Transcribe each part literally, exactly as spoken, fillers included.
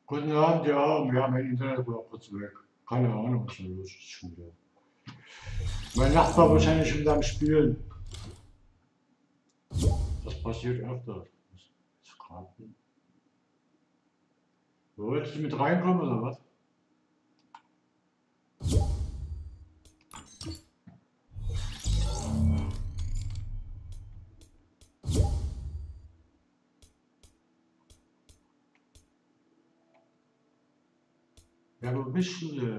Guten Abend, ja, wir haben mein Internet war kurz weg. Keine Ahnung, was da los ist schon wieder. Mein Nachbar wahrscheinlich schon am Spielen. Das passiert öfter. Das ist gerade. Wolltest du mit reinkommen oder was? Ja, wo bist du denn?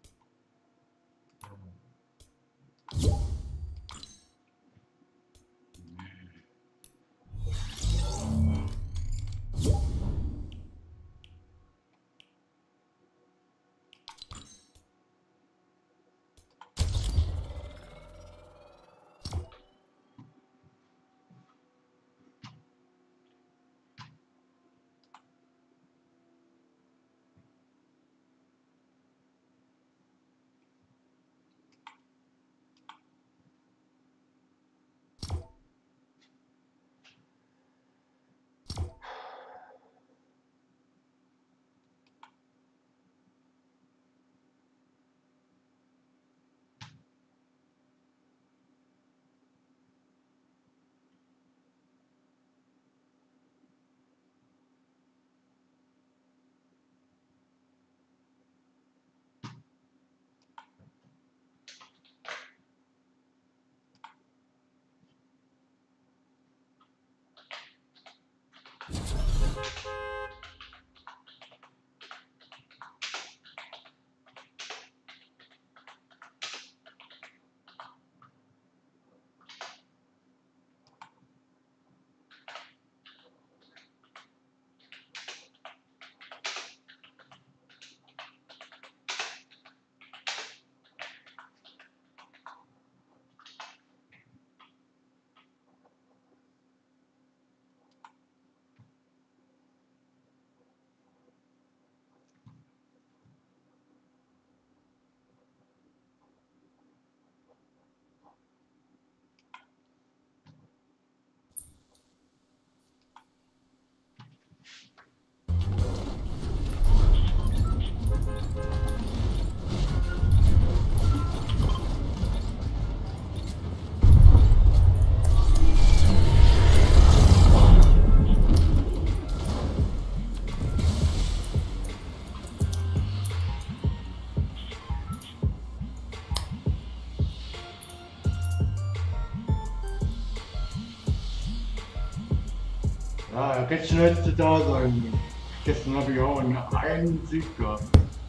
Ja, gestern hättest du da sein. Gestern habe ich auch einen Sieg gehabt.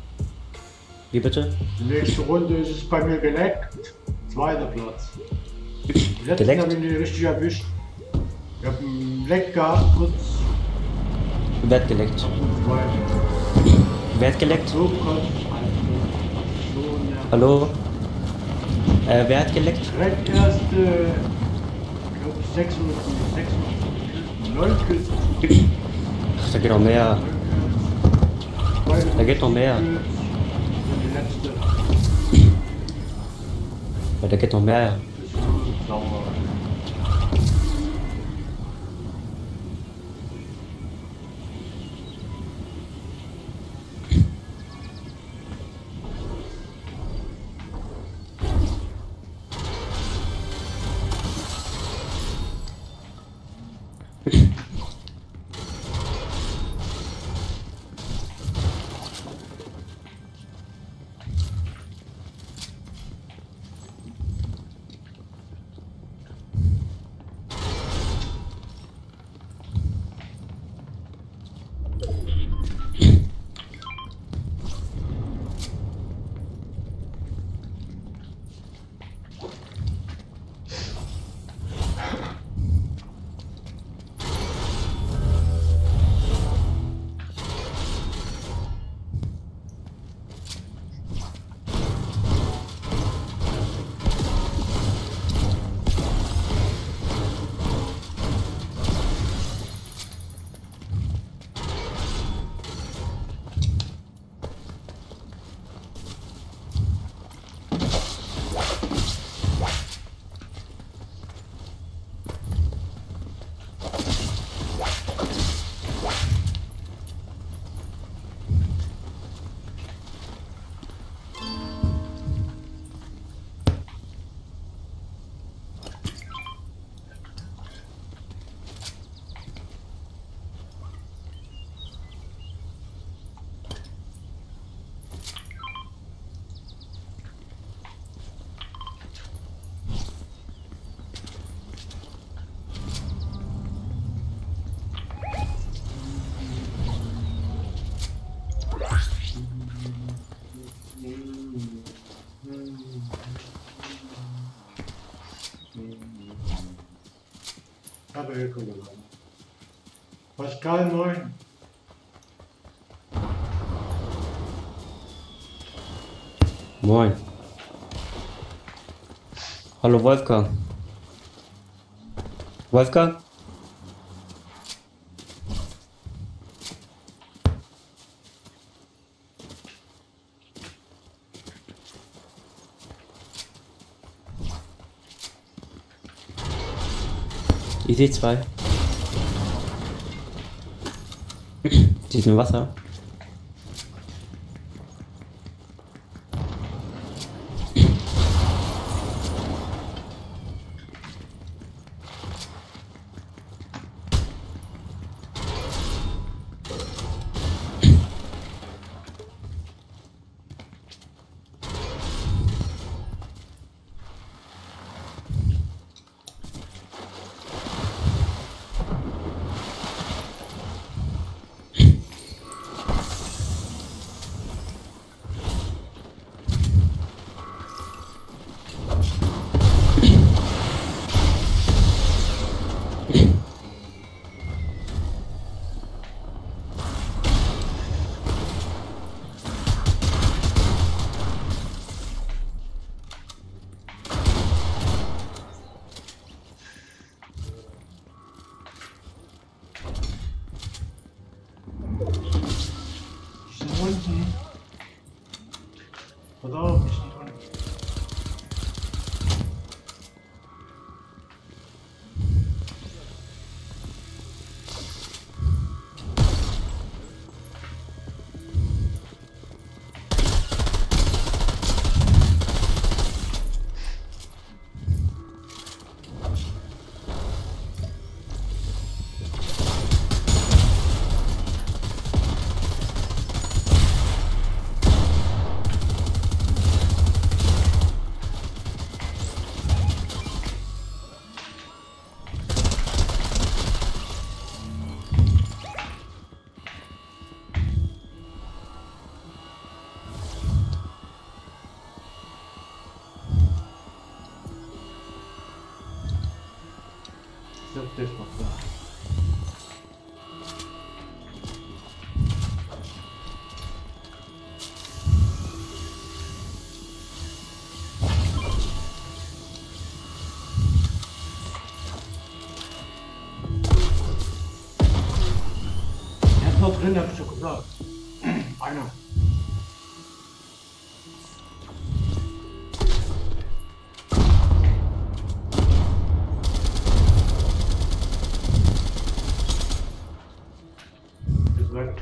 Wie bitte? Die nächste Runde ist es bei mir geleckt. Zweiter Platz. Die letzte Geleckt? habe ich nicht richtig erwischt. Ich habe einen Leck gehabt, kurz. Wer hat geleckt? Zweiter. Wer hat geleckt? So konnte ich so, ja. Hallo? Äh, wer hat geleckt? Direkt erst, äh, ich glaube sechshundert, sechshundert, neun Kills. Ach, da geht noch mehr. Da geht noch mehr. Die letzte. Ja, da geht noch mehr. Das ist so sauer. andere Ecke gelandet. Pascal, moin. Moin. Hallo Wolfgang. Wolfgang? Ich sehe zwei. Die sind im Wasser. Unten. Pass auf, ich bin unten. Ich hab das noch da. Er ist noch drin, hab ich schon gesagt. Einer. Ist weg.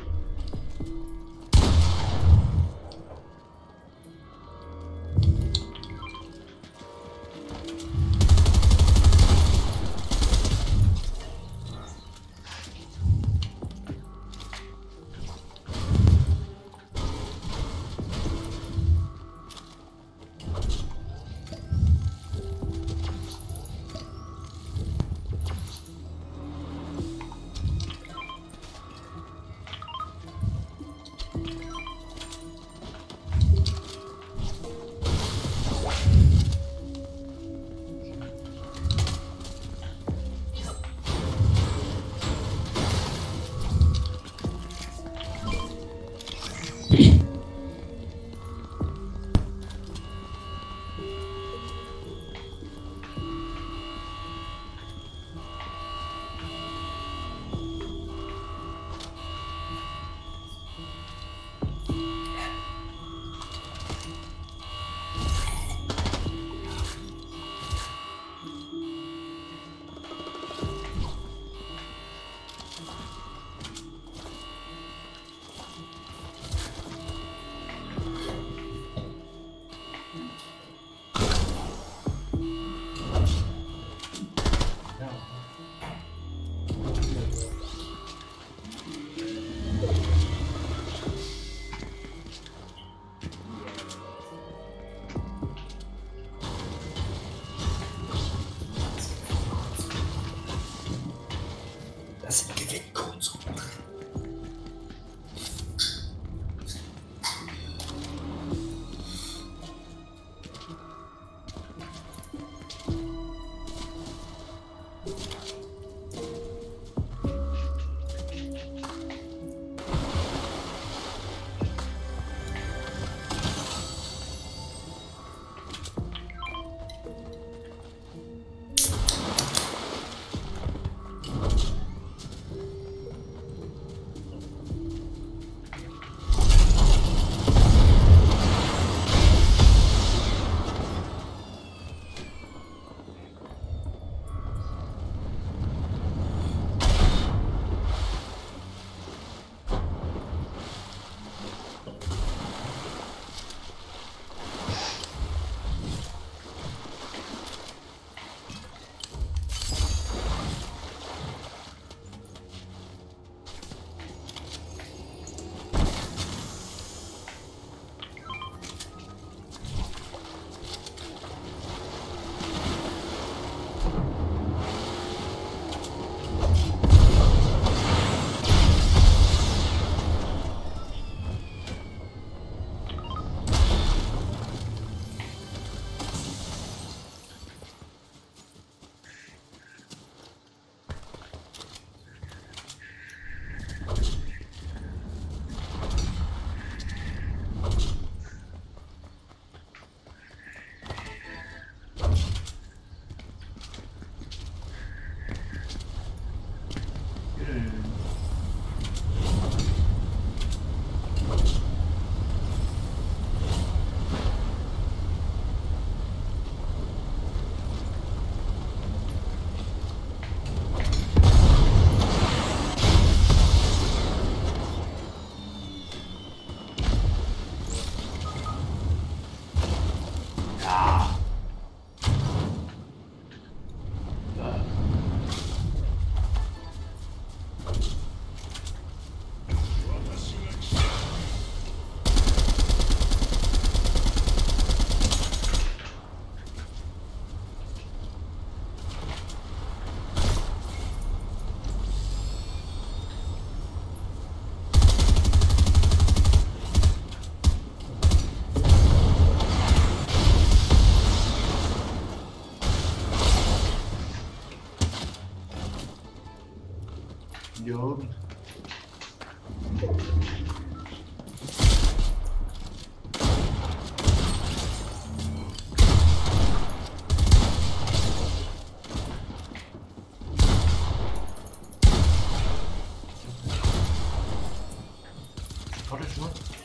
Warte schon.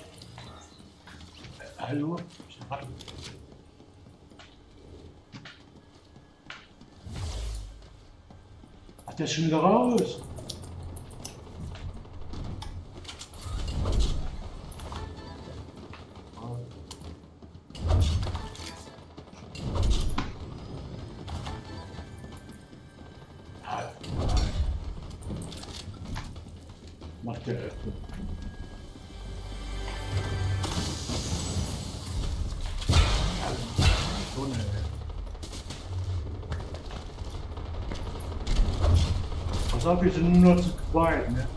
Hallo? Warte. Ach, der ist schon wieder raus. Macht der Öffnung. Pass auf, wir sind nur zu zweit, ne?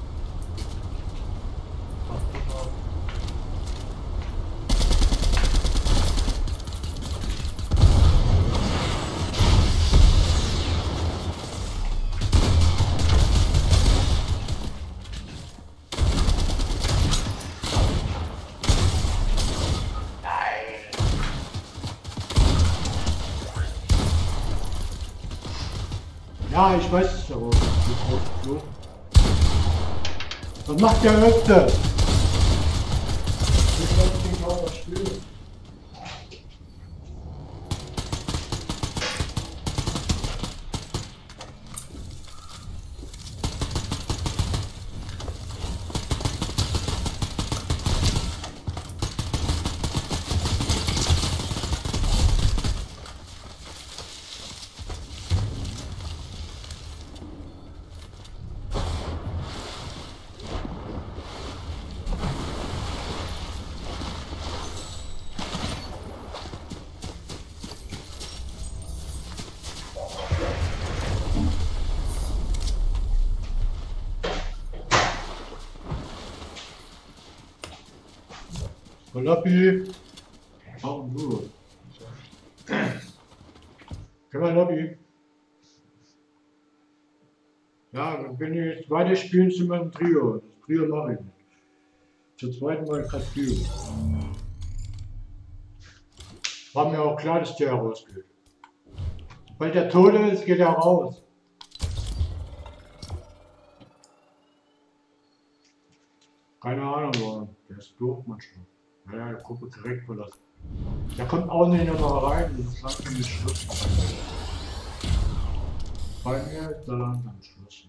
Ja, ich weiß es aber. So. Was macht der öfter? Ich weiß nicht, was das spielt. Lobby. Oh, nur. Können wir Lobby? Ja, wenn wir jetzt weiter spielen, sind wir ein Trio. Das Trio mache ich nicht. Zur zweiten Mal kein Trio. War mir auch klar, dass der rausgeht. Weil der Tote ist, geht er raus. Keine Ahnung, warum. Der ist doof manchmal. Ja, der Gruppe direkt verlassen. Der kommt auch nicht nochmal rein, das ist langsam mit Schluss. Bei mir ist da langsam Schluss.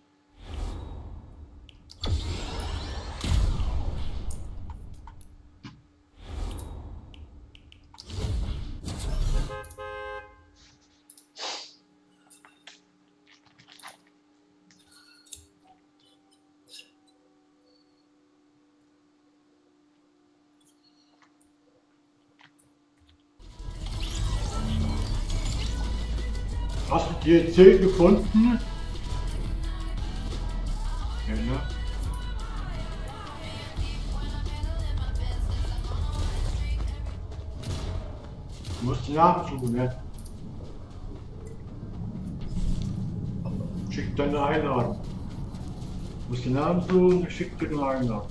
Hast du die D L C gefunden? Ja, ne? Du musst die nachsuchen, ne? Schick dir eine Einladung. Du musst den Namen suchen, ich schick dir eine Einladung.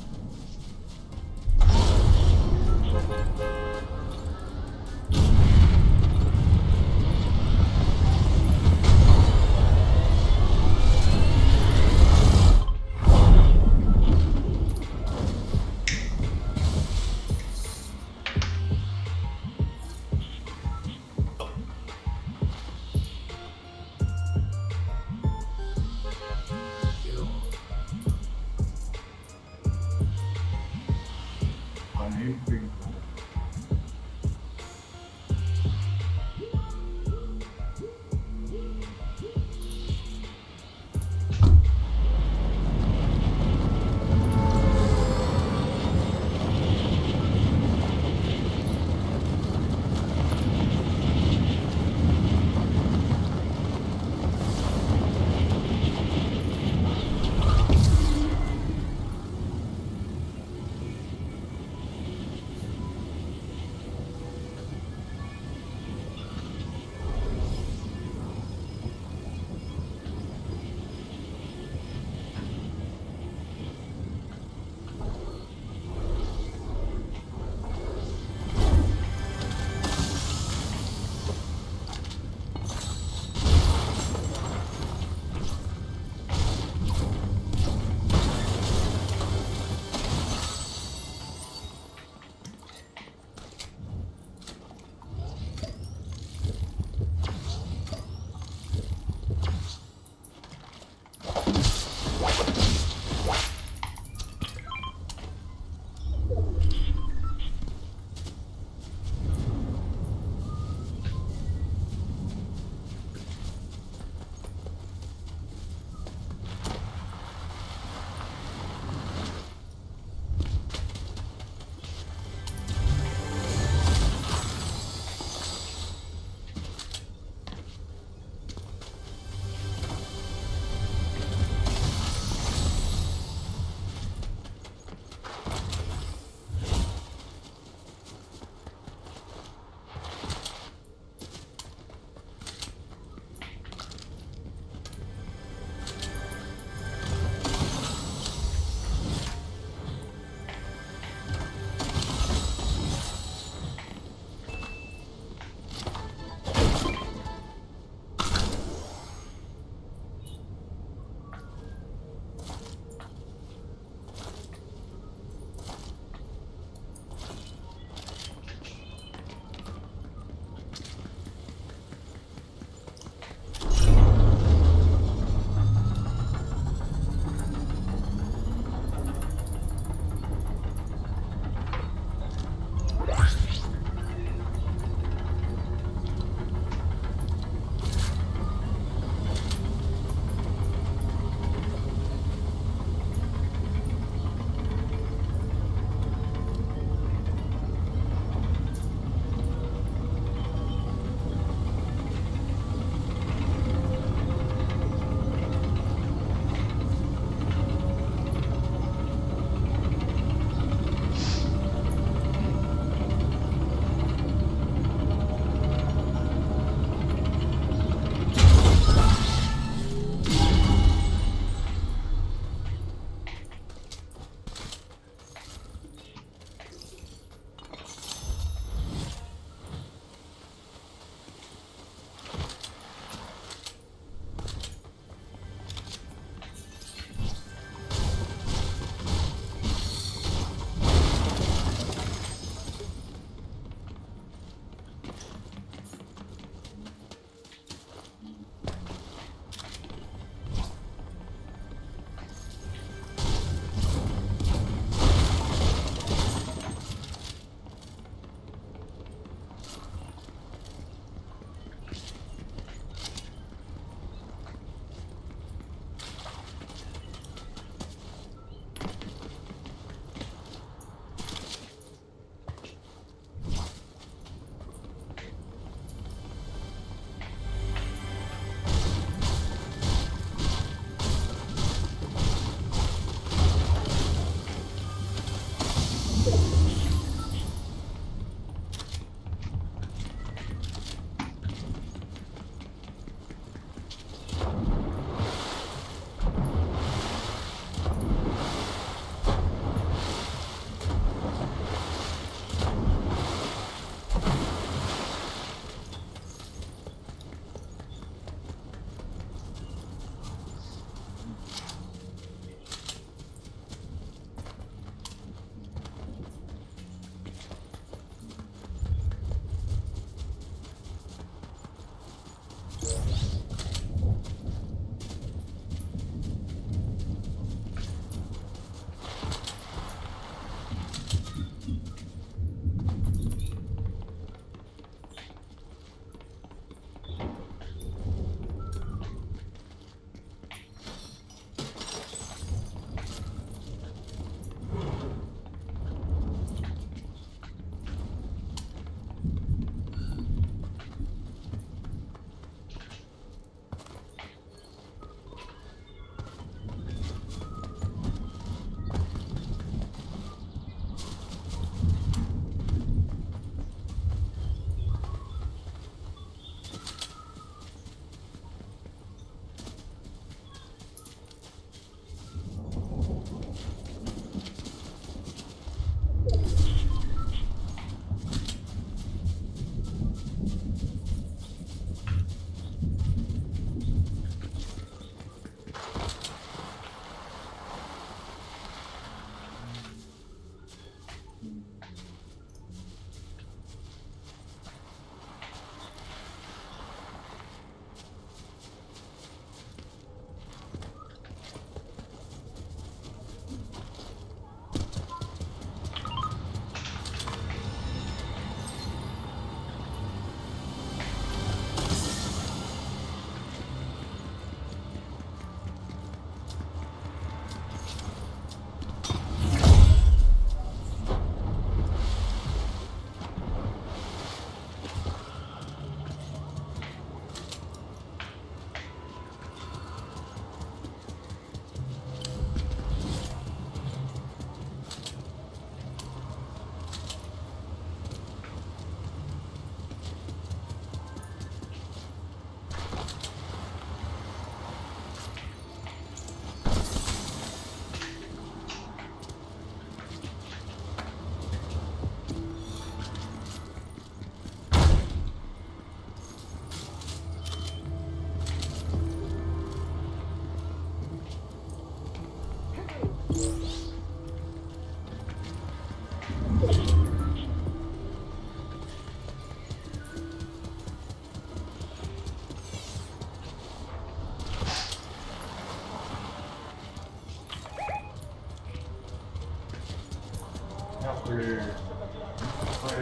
시작을 할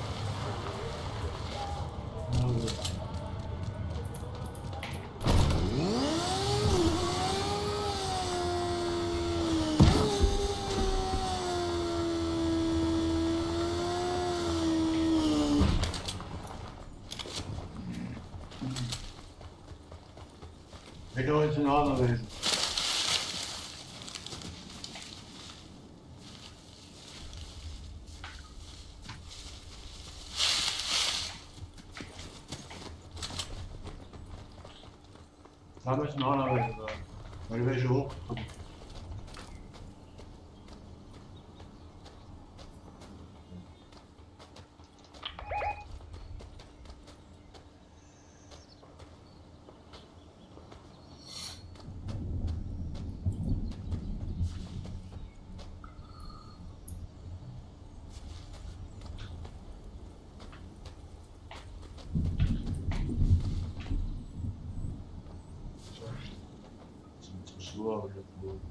생각을 이러진 않아 그래서 잠시 않아 그래서 welche hoch 좋아 그래도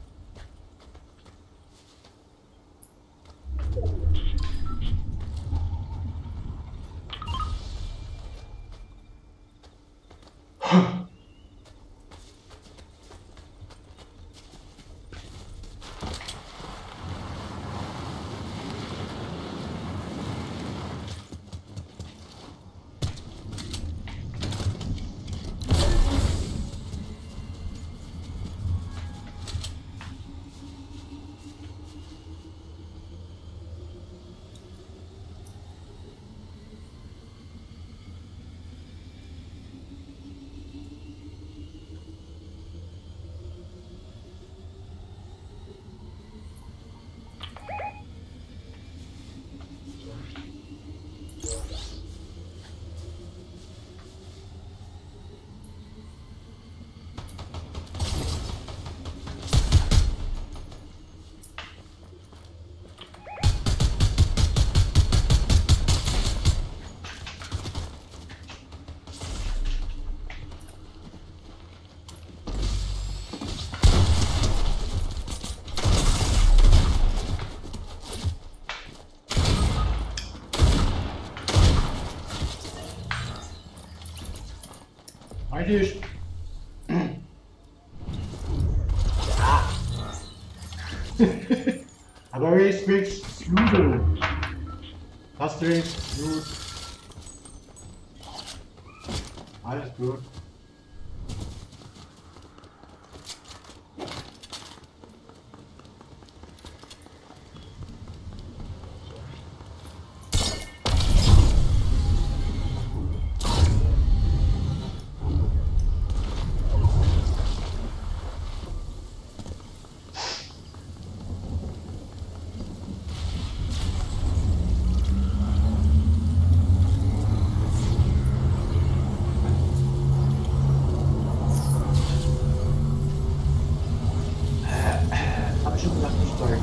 eigentlich ja. Aber ich speaks Flügel. Hast du nicht gut? Alles gut. Hab ich schon gesagt, nicht steuern.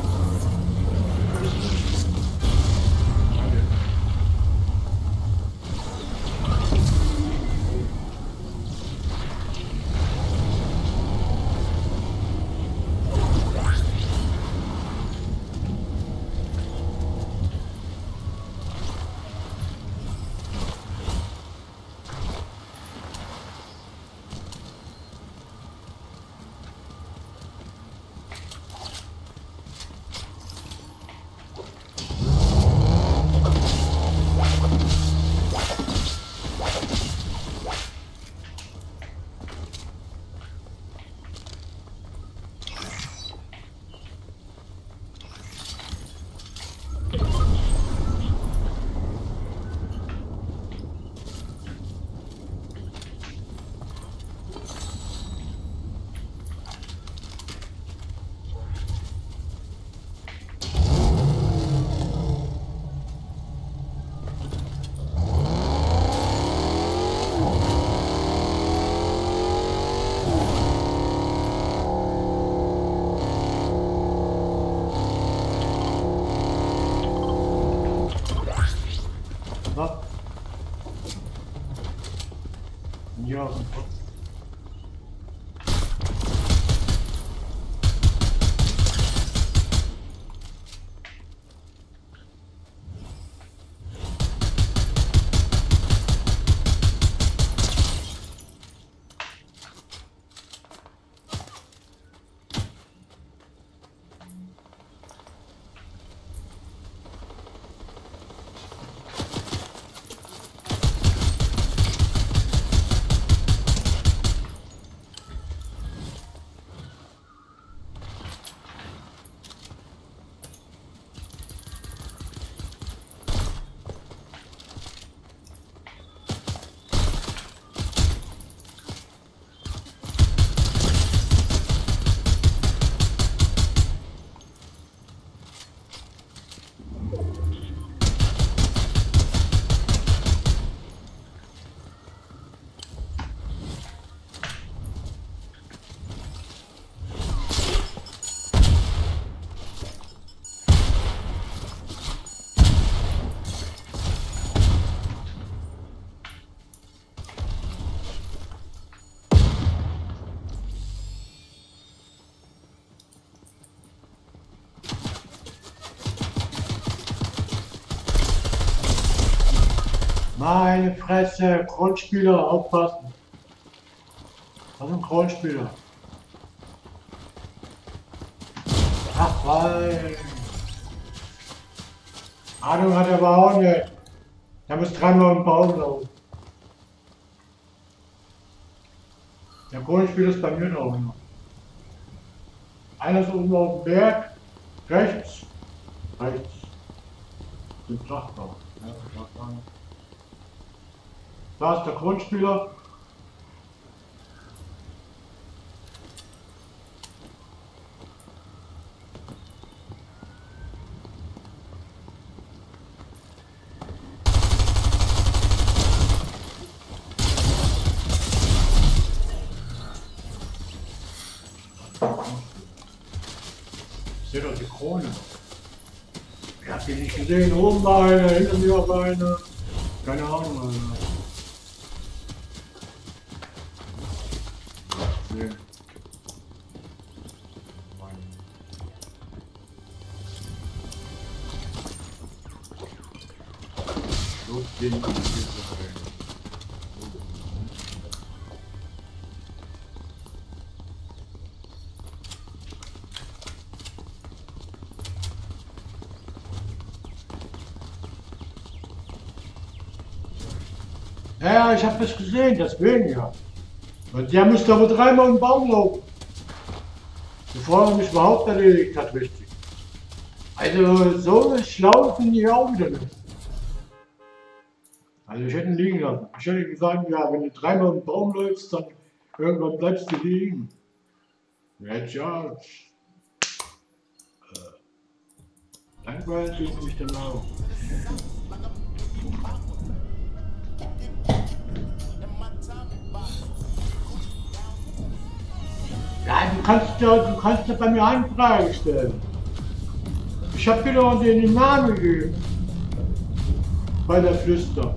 Was? Ja, Meine Fresse, Grundspieler, aufpassen. Was ist ein Grundspieler? Ach, weil. Ahnung hat er aber auch nicht. Der muss dreimal im Baum laufen. Der Grundspieler ist bei mir drauf. Einer ist oben auf dem Berg, rechts, rechts. Den Flachbau. Ja, Flachbau. Da ist der Grundspieler. Seht doch die Krone. Ich hab die nicht gesehen. Oben war eine, hinter mir war eine. Keine Ahnung, Alter. Sehen. So den hier so rein. Ja, ich habe das gesehen, deswegen ja. Und der müsste aber dreimal im Baum laufen. Bevor er mich überhaupt erledigt hat, richtig. Also so schlau finde ich auch wieder nicht. Also ich hätte ihn liegen lassen. Ich hätte gesagt, ja, wenn du dreimal im Baum läufst, dann irgendwann bleibst du liegen. Jetzt ja. Äh, langweilig ist mich dann auch. Ja, du kannst ja, du kannst ja bei mir eine Frage stellen. Ich habe dir doch den Namen gegeben. Bei der Flüster.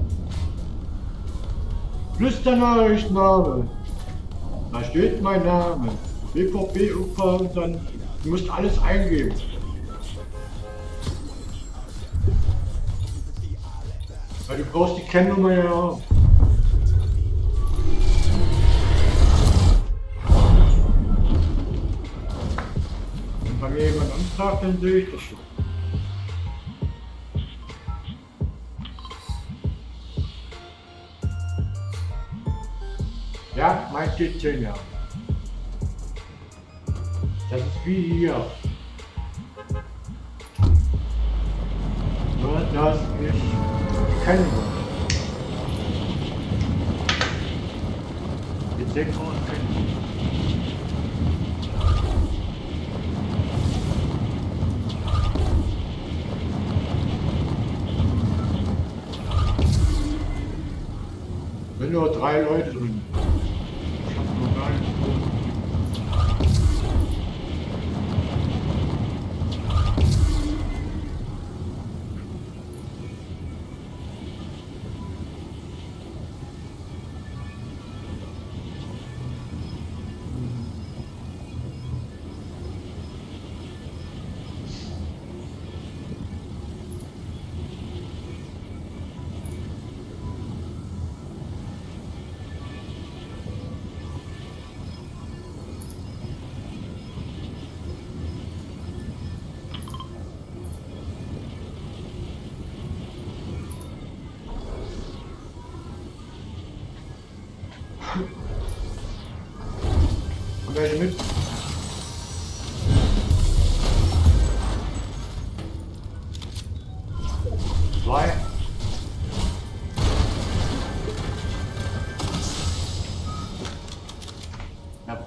Flüsternachrichtenname. Da steht mein Name. B V B Ufer und dann, du musst alles eingeben. Weil du brauchst die Kennnummer ja auch. Wenn mir jemand anfragt, dann sehe ich das schon. Ja, mein steht zehn Jahre. Das ist wie hier. Nur, dass ich kennen wollte. Jetzt sechs Uhr kennen. Sind nur drei Leute drin. Ich hab nur gar nicht. Und welche mit? Zwei. Ja.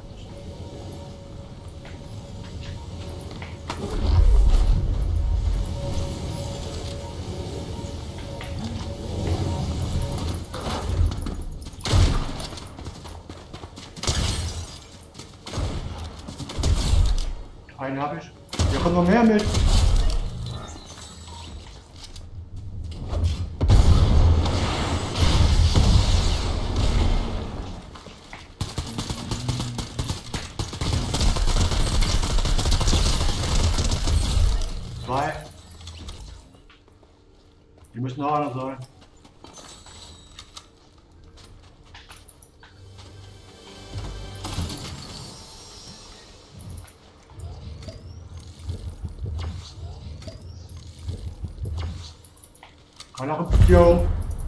Einen habe ich. Hier kommt noch mehr mit. Zwei. Die müssen auch noch sein. Mal nach dem Video.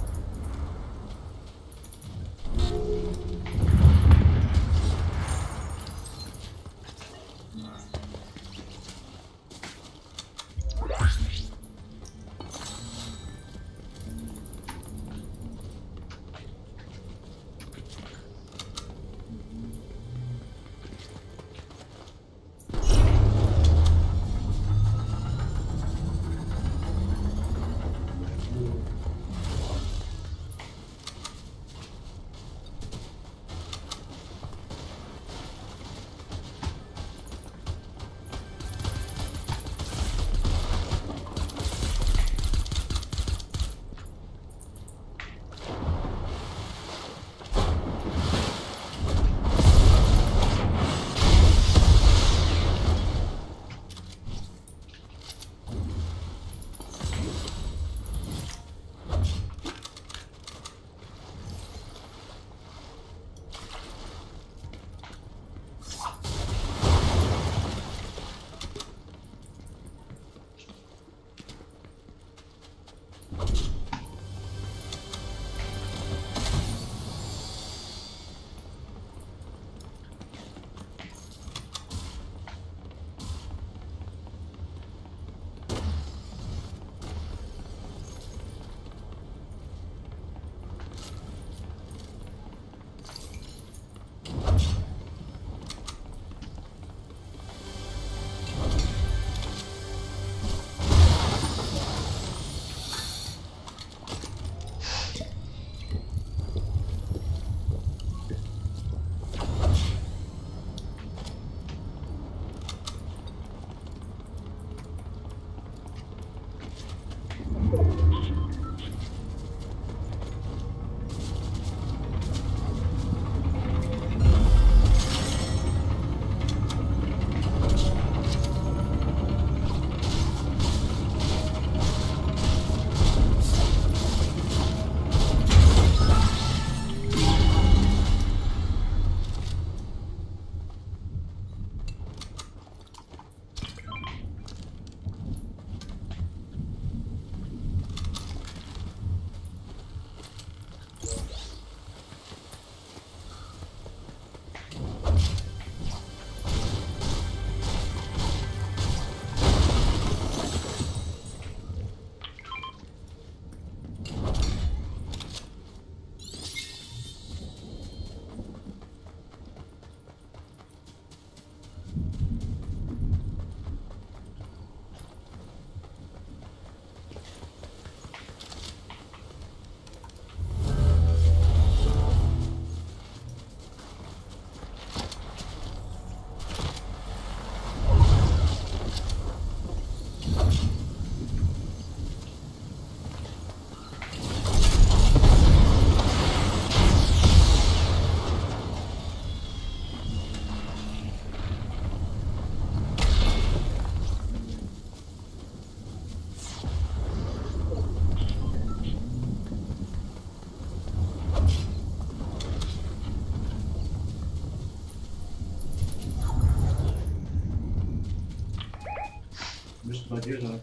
Müsste bei dir sein.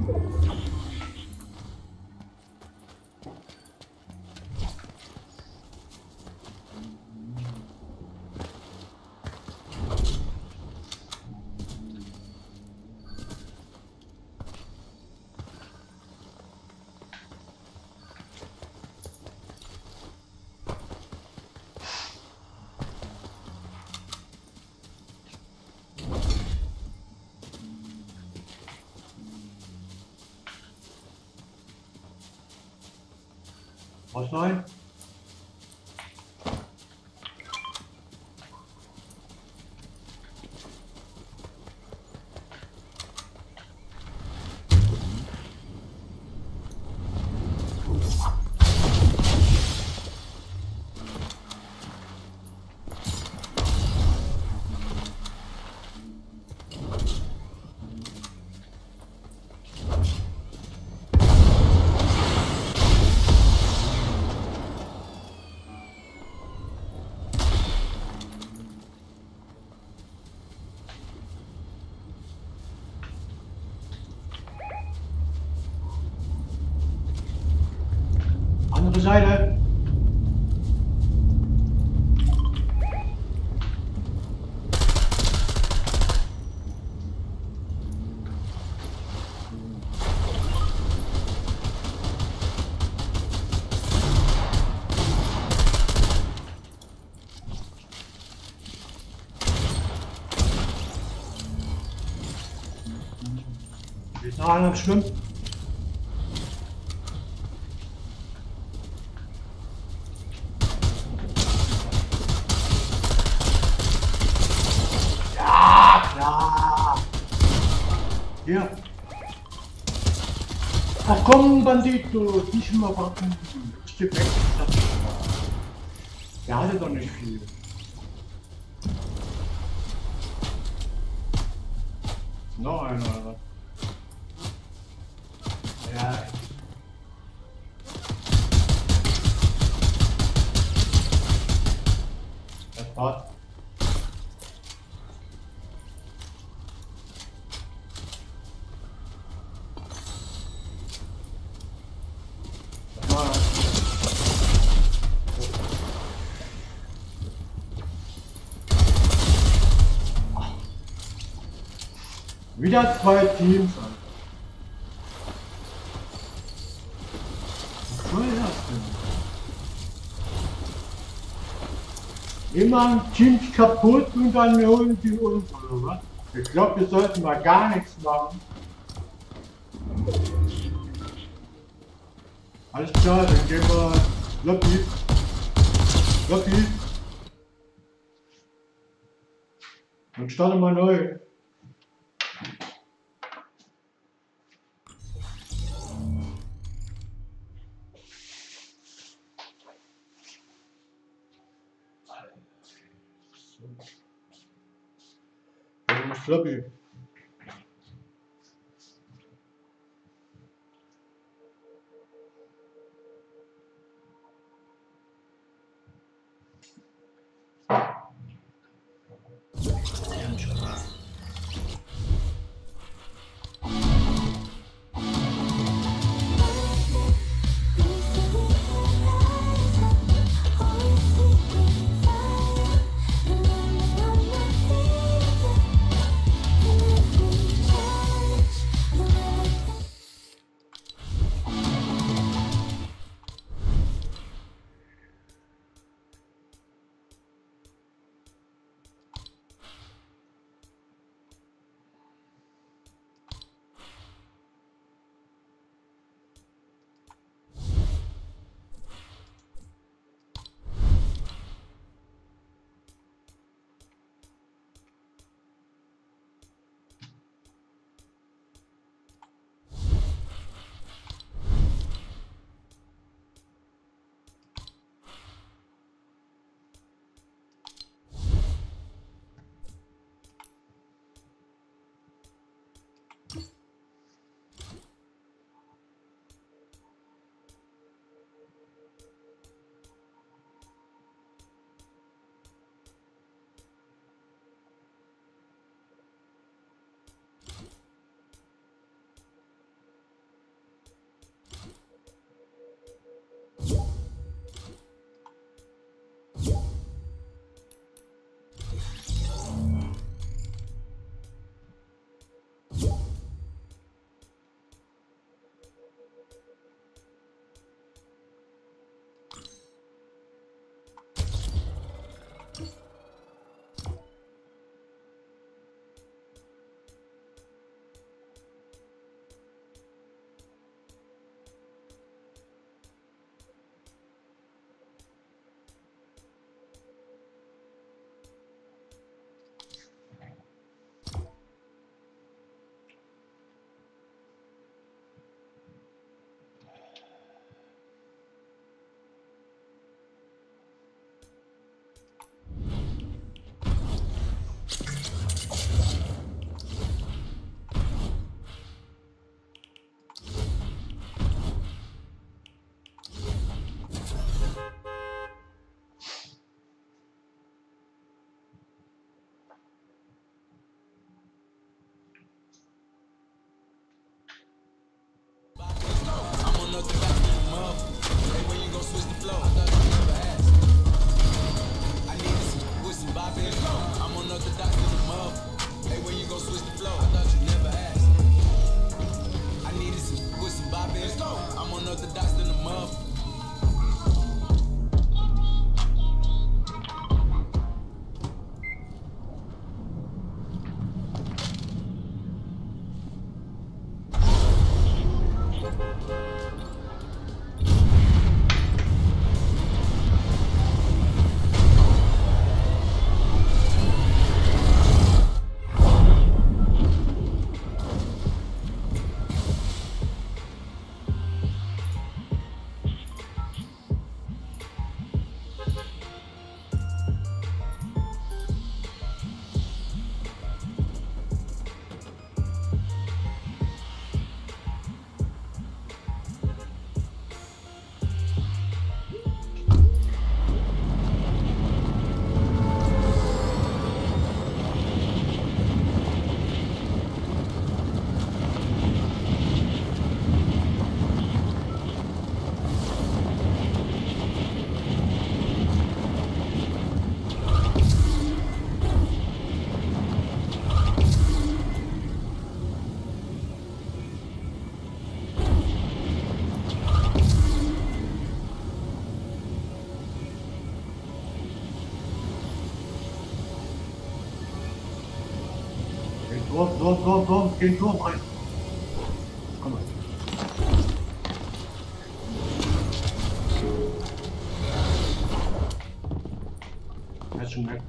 Was nein? Andere Seite. Ist noch einer schlimm? Ja. Ach komm, Bandito, diesmal warten. Ist der weg? Der hatte doch nicht viel. Noch einer, oder? Ja. Das war's. Wieder zwei Teams an. Was soll das denn? Immer ein Team kaputt und dann holen die uns oder was? Ich glaube, wir sollten mal gar nichts machen. Alles klar, dann gehen wir Lobby. Lobby. Dann starten wir neu. Lobby. Door, door, door, door, geen doorbrein. Kom maar. Met zijn nek.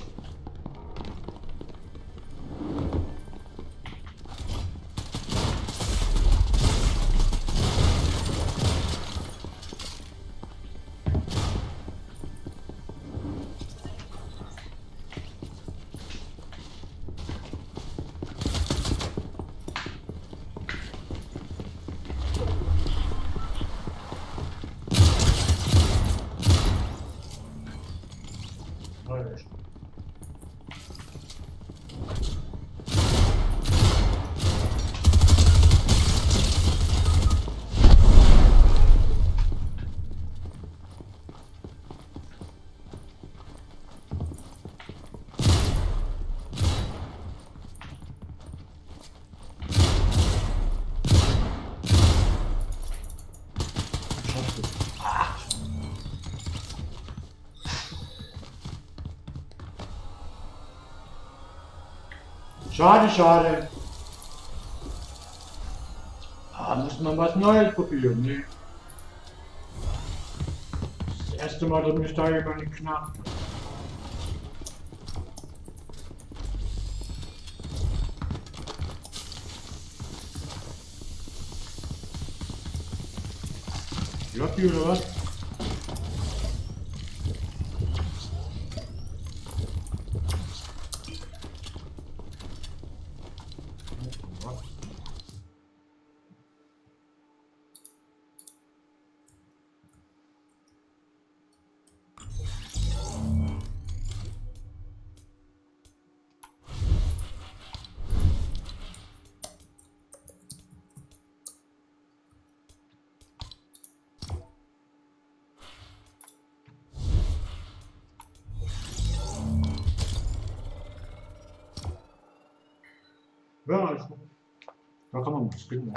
Schade, schade. Ah, muss man was Neues probieren, ne? Das erste Mal, dass mich da jemand geknackt hat. Lucky oder was? Ja, alles gut. Da kann man was finden.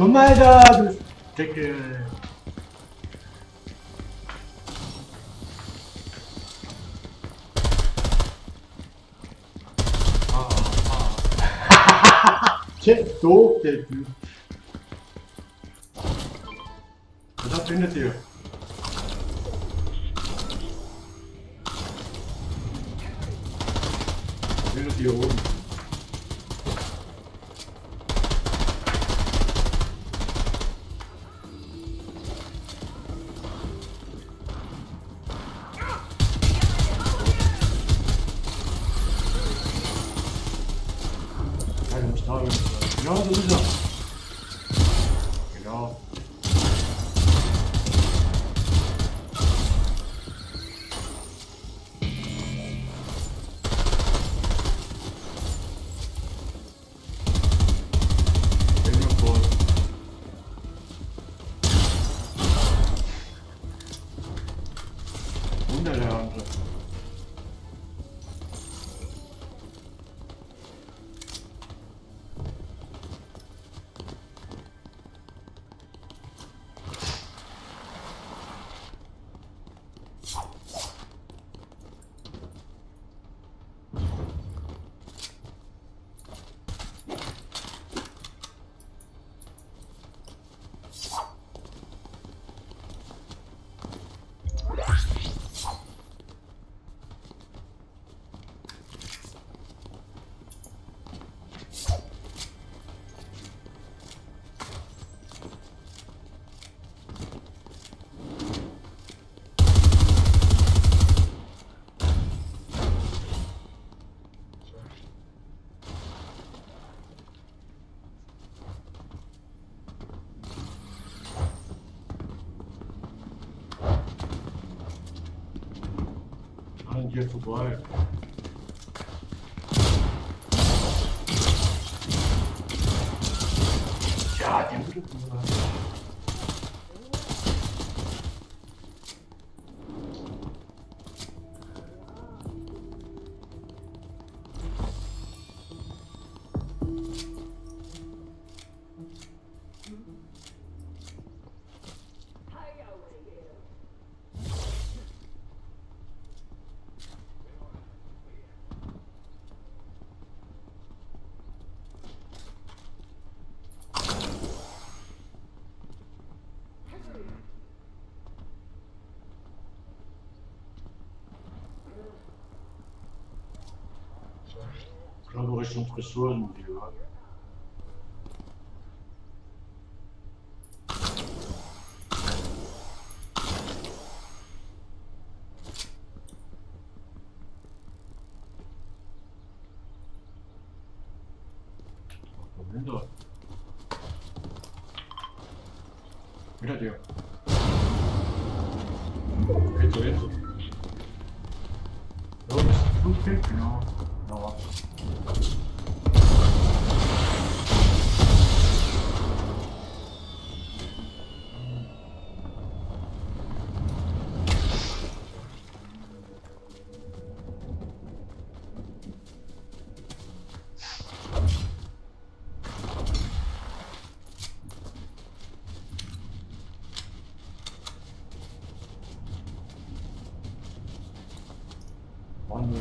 Komm mal da, du Decke. Ah, ah. Tja, doof, der Typ. Was habt ihr hinter dir? Hinter dir oben. Genau so ist er. Genau. Wunder der andere. An hier vorbei. Ja, den dritten mal. Ich glaube Richtung Frisuren, die gehört. Hinter. Hinter dir. Hinter, hinter. Ja, das ist gut, genau. Ja. Mann,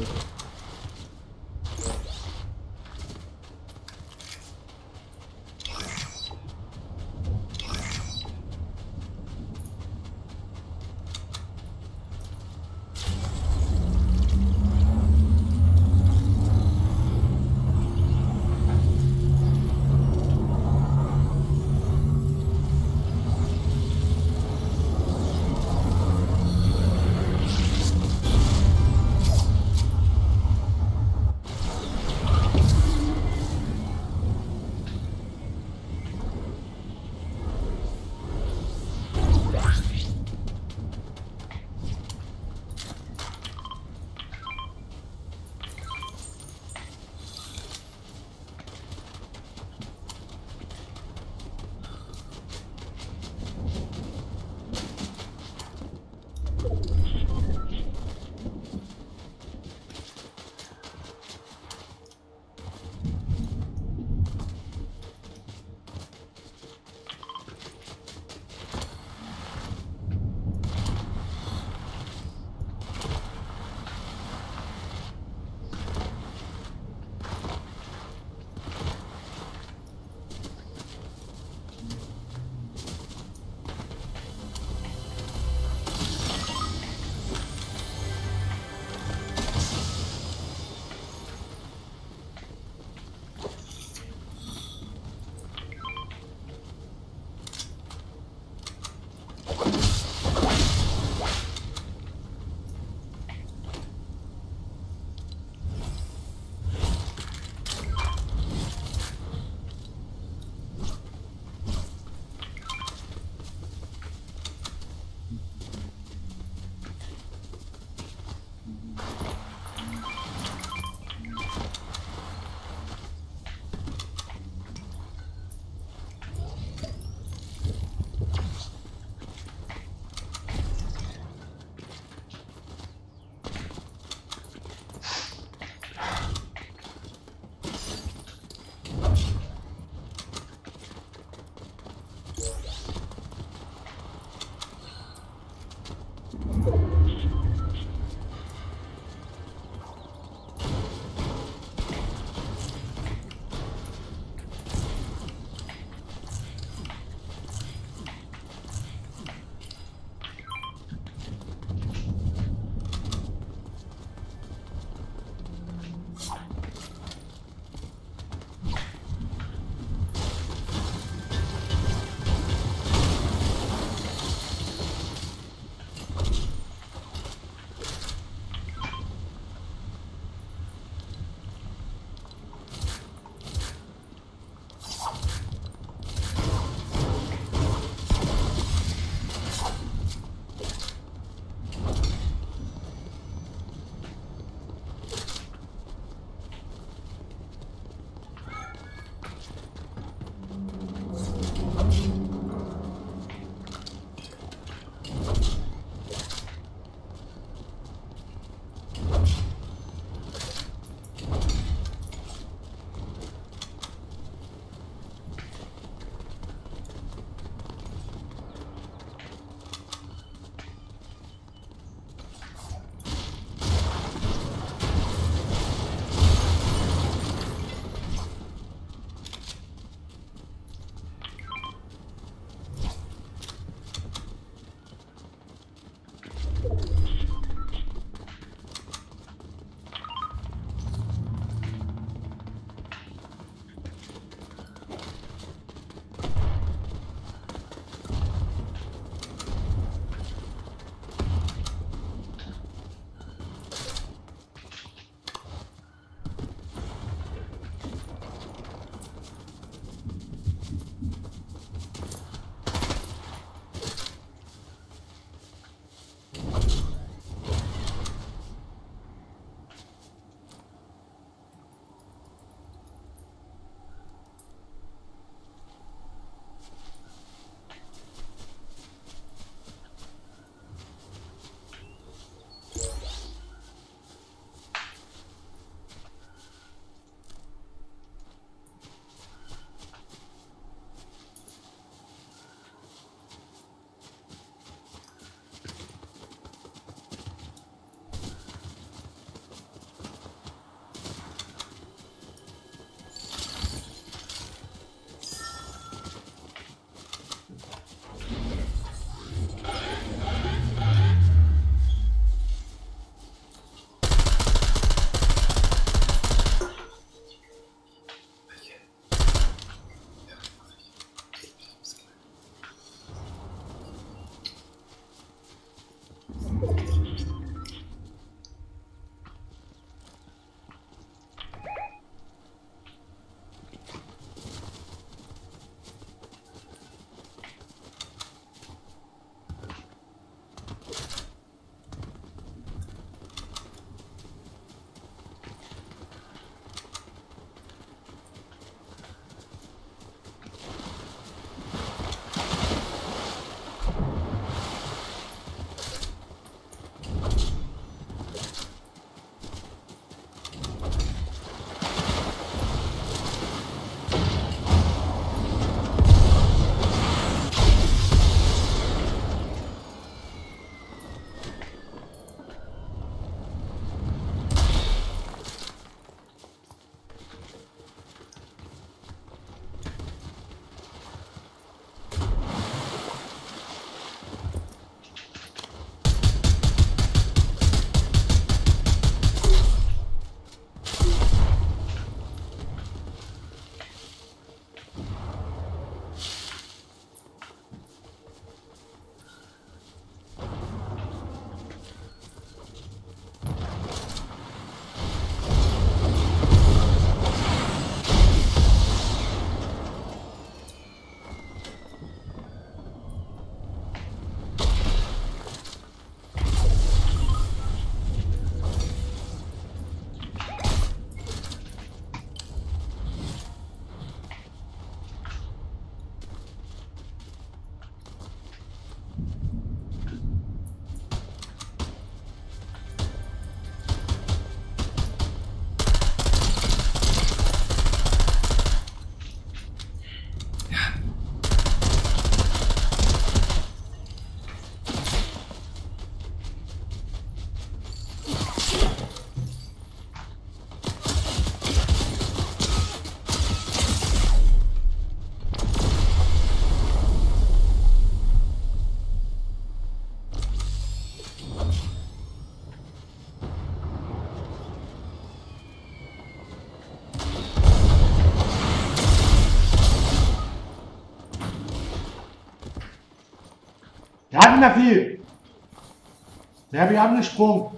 Wir hatten da viel. Der habe ich angesprungen.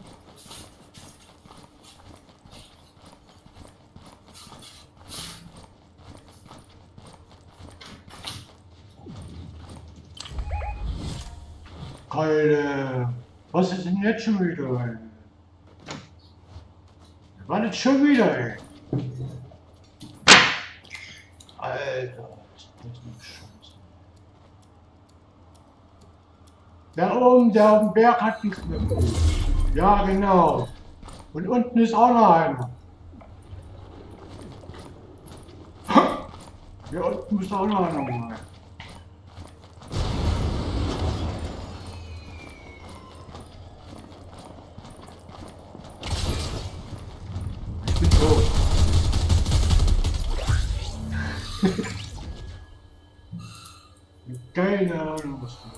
Keule. Was ist denn jetzt schon wieder, ey? Was ist schon wieder, ey? Alter, was ist das denn Scheiße? Da oben, der auf dem Berg hat nichts mehr. Ja, genau. Und unten ist auch noch einer. Hier unten muss auch noch einer sein. Ich bin tot. Keine Ahnung, was du.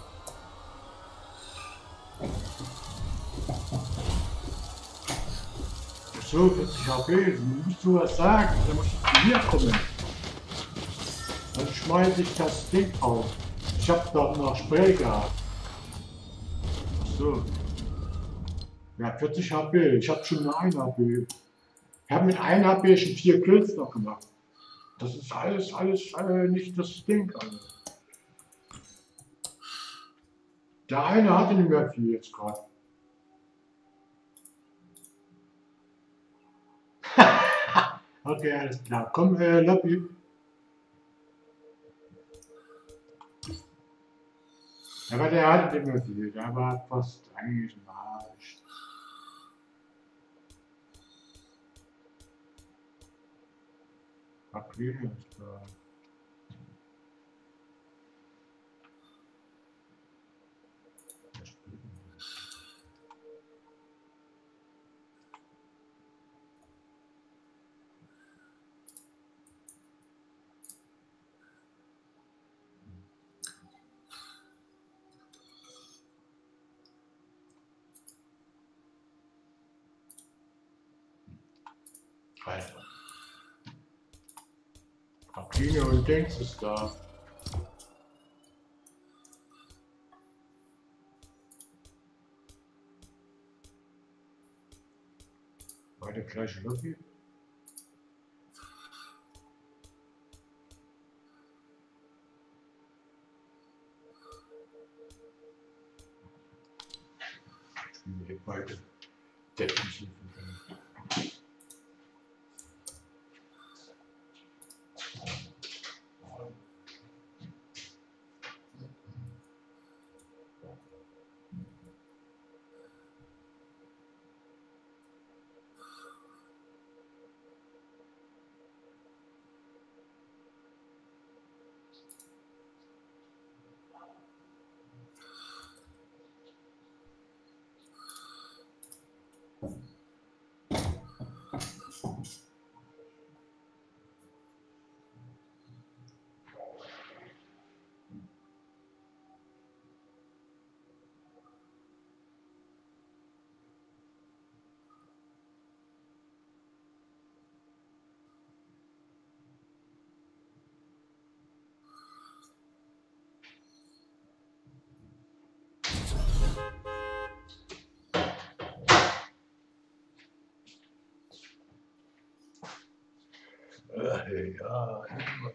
So, vierzig H P, du musst du was sagen, dann musst du zu mir kommen. Dann schmeiße ich das Ding auf. Ich hab doch noch Spray gehabt. Ach so. Ja, vierzig H P, ich hab schon nur ein H P. Ich habe mit einem H P schon vier Kills noch gemacht. Das ist alles, alles äh, nicht das Ding. Also. Der eine hatte nicht mehr viel jetzt gerade. Okay, alles klar. Komm, äh, Lobby. Aber der hatte nicht mehr viel. Der war fast eigentlich ein Arsch. Okay, ist klar. Alter. Prakine und Dings ist da. War der gleiche Lobby? Ich spiele hier beide defensiv. Äh, ja.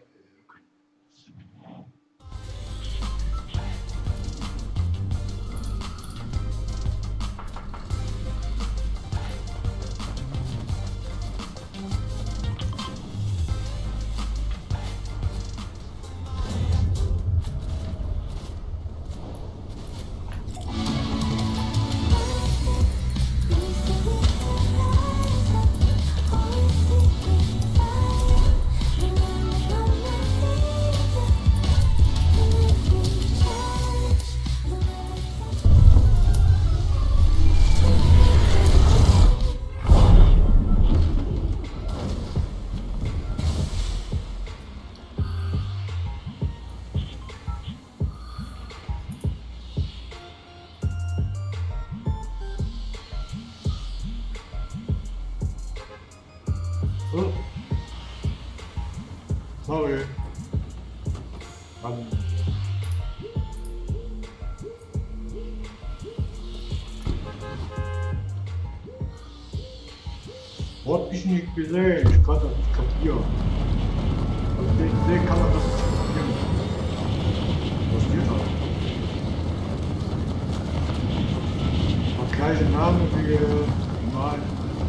Oh. Sorry. Mann. hab ich nicht gesehen, ich kann das nicht kapieren. Also den Weg kann man das nicht kapieren. Was geht da? Der gleiche Name wie äh, mal.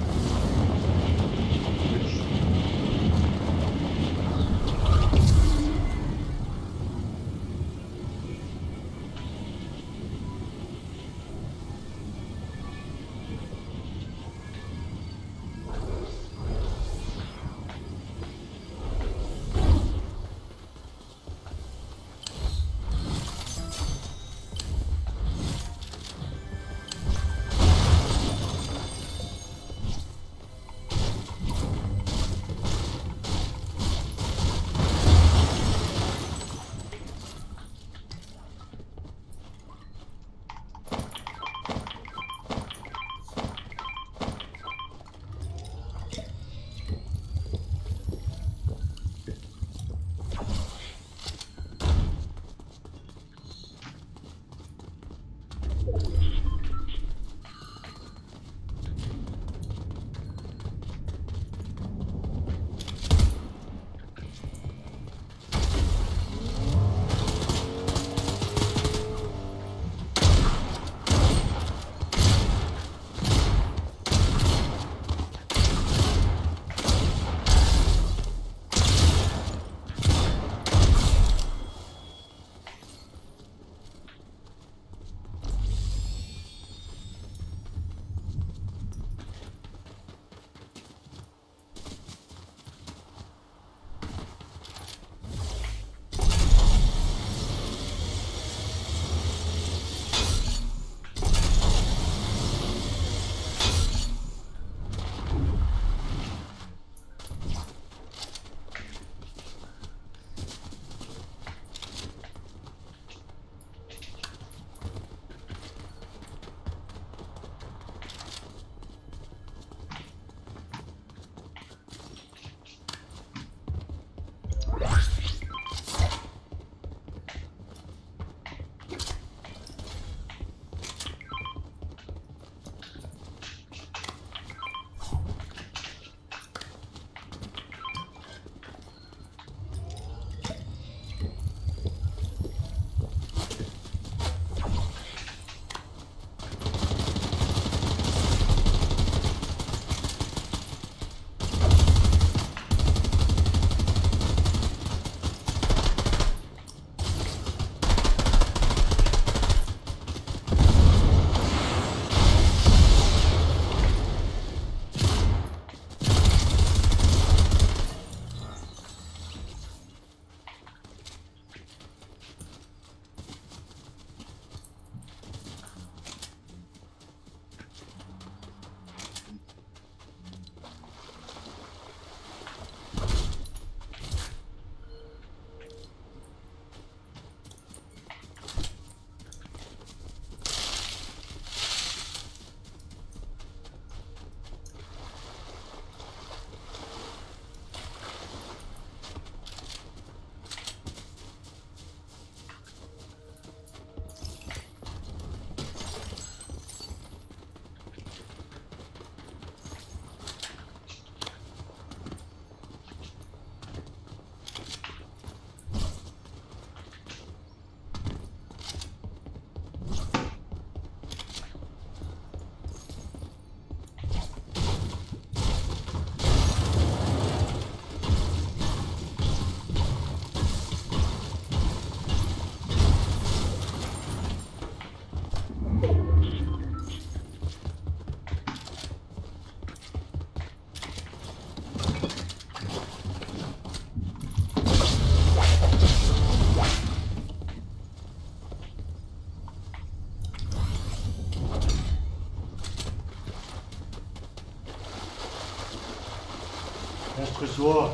Das Tresor.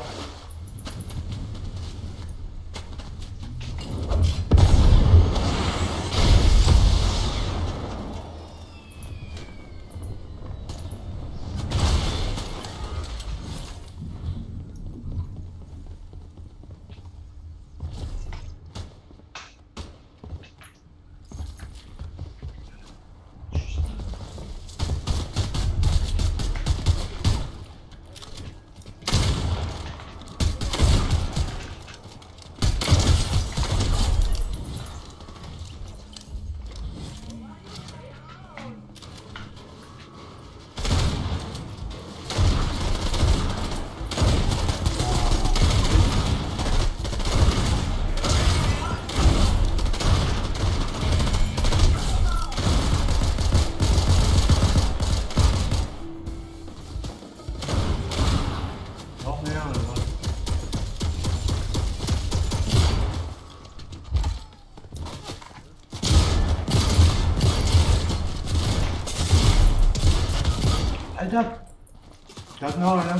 Alter! Da ist noch einer.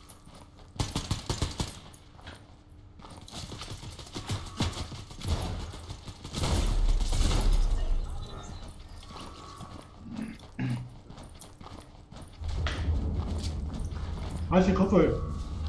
Was ist die Koffer?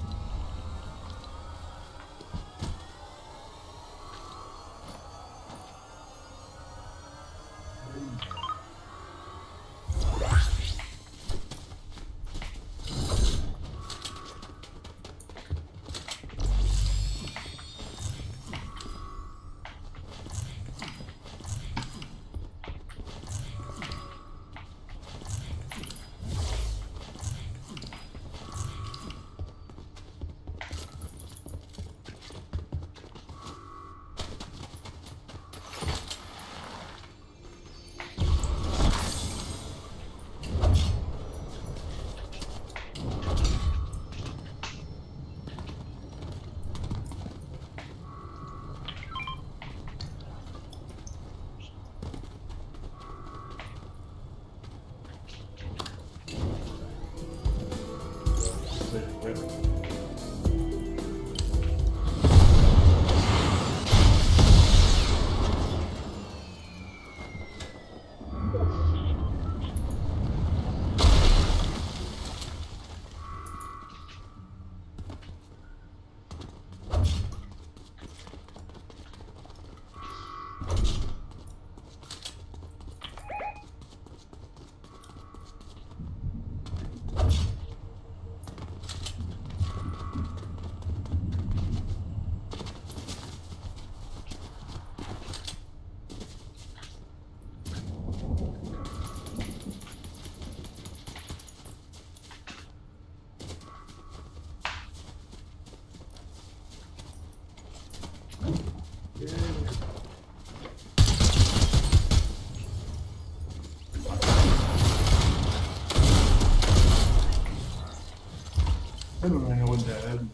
Immer eine Runde erheben.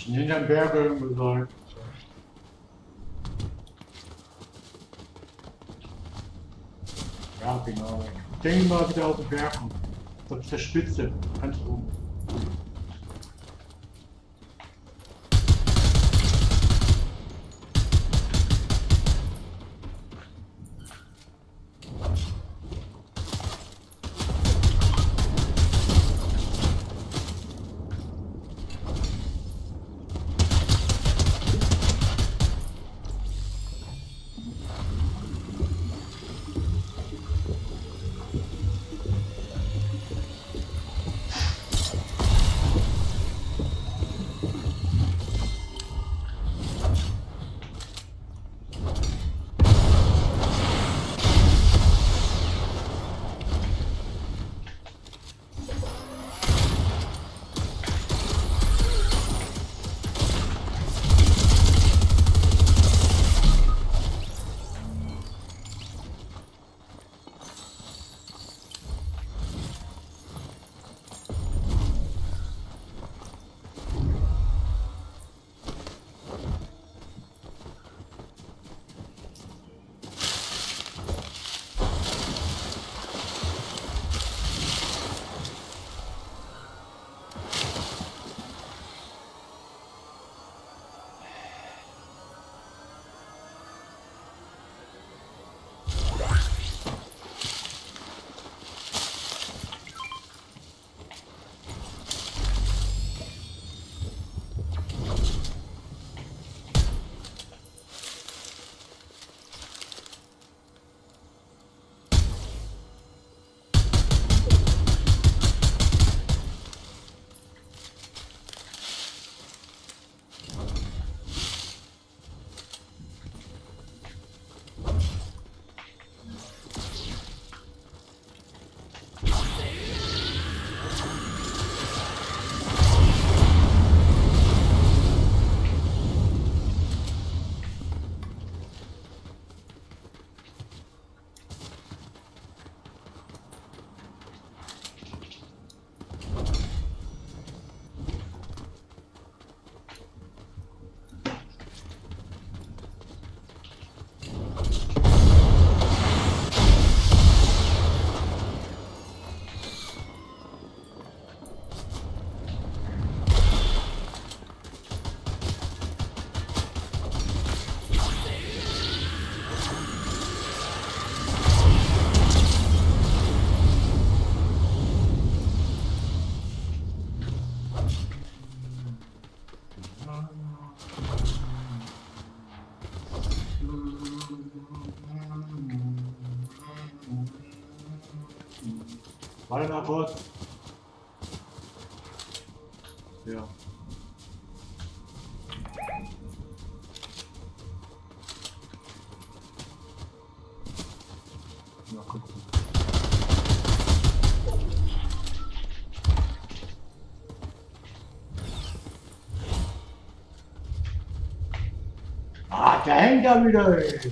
Müssen hinterm Berg irgendwo sein. Ja, genau. Ich denke mal wieder auf den Berg kommen. Auf der Spitze, ganz oben. Warte mal kurz. Ja. Mal gucken. Ah, da hängt er wieder. Ey.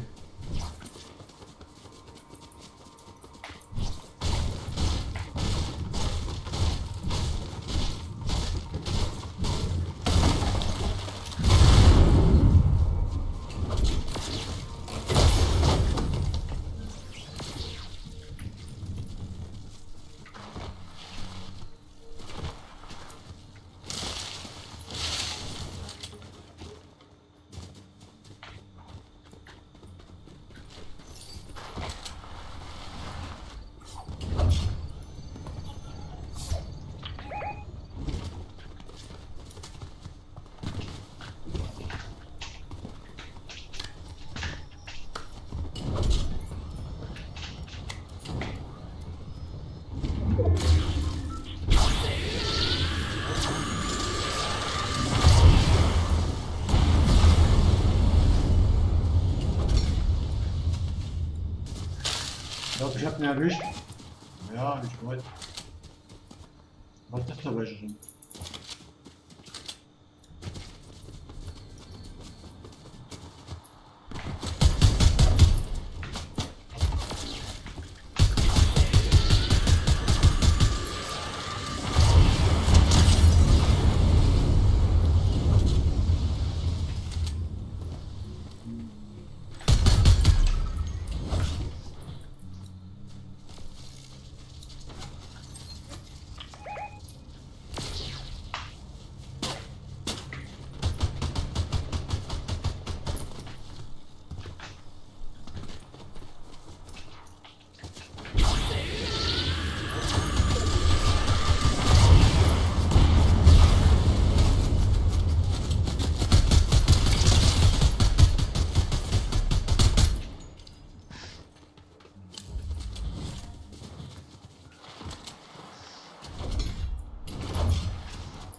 Ich glaube, ich habe ihn erwischt. Ja, ich weiß. Was ist da welche drin?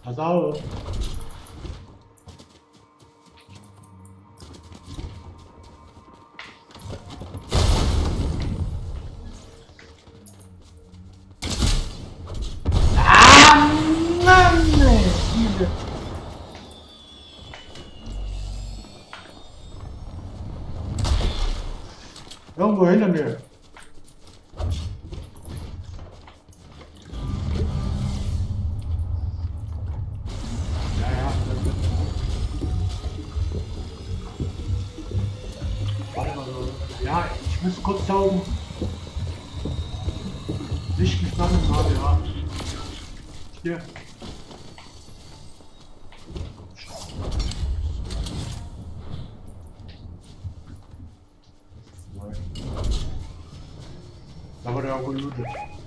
Pass auf. Ah, Mann, ey. Diese- Irgendwo hinter mir. Ja, ja. Warte mal so. Ja, ich muss kurz saugen. Licht gestanden habe, ja. Hier. Da war der auch gelootet.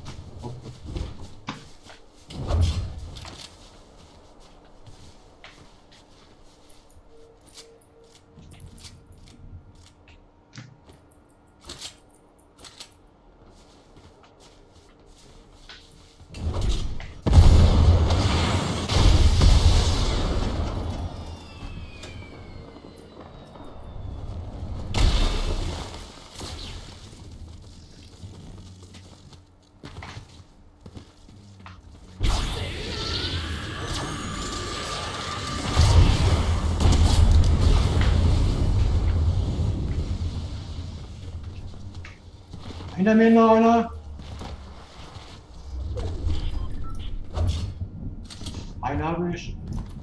Hinter mir noch einer. Einen habe ich.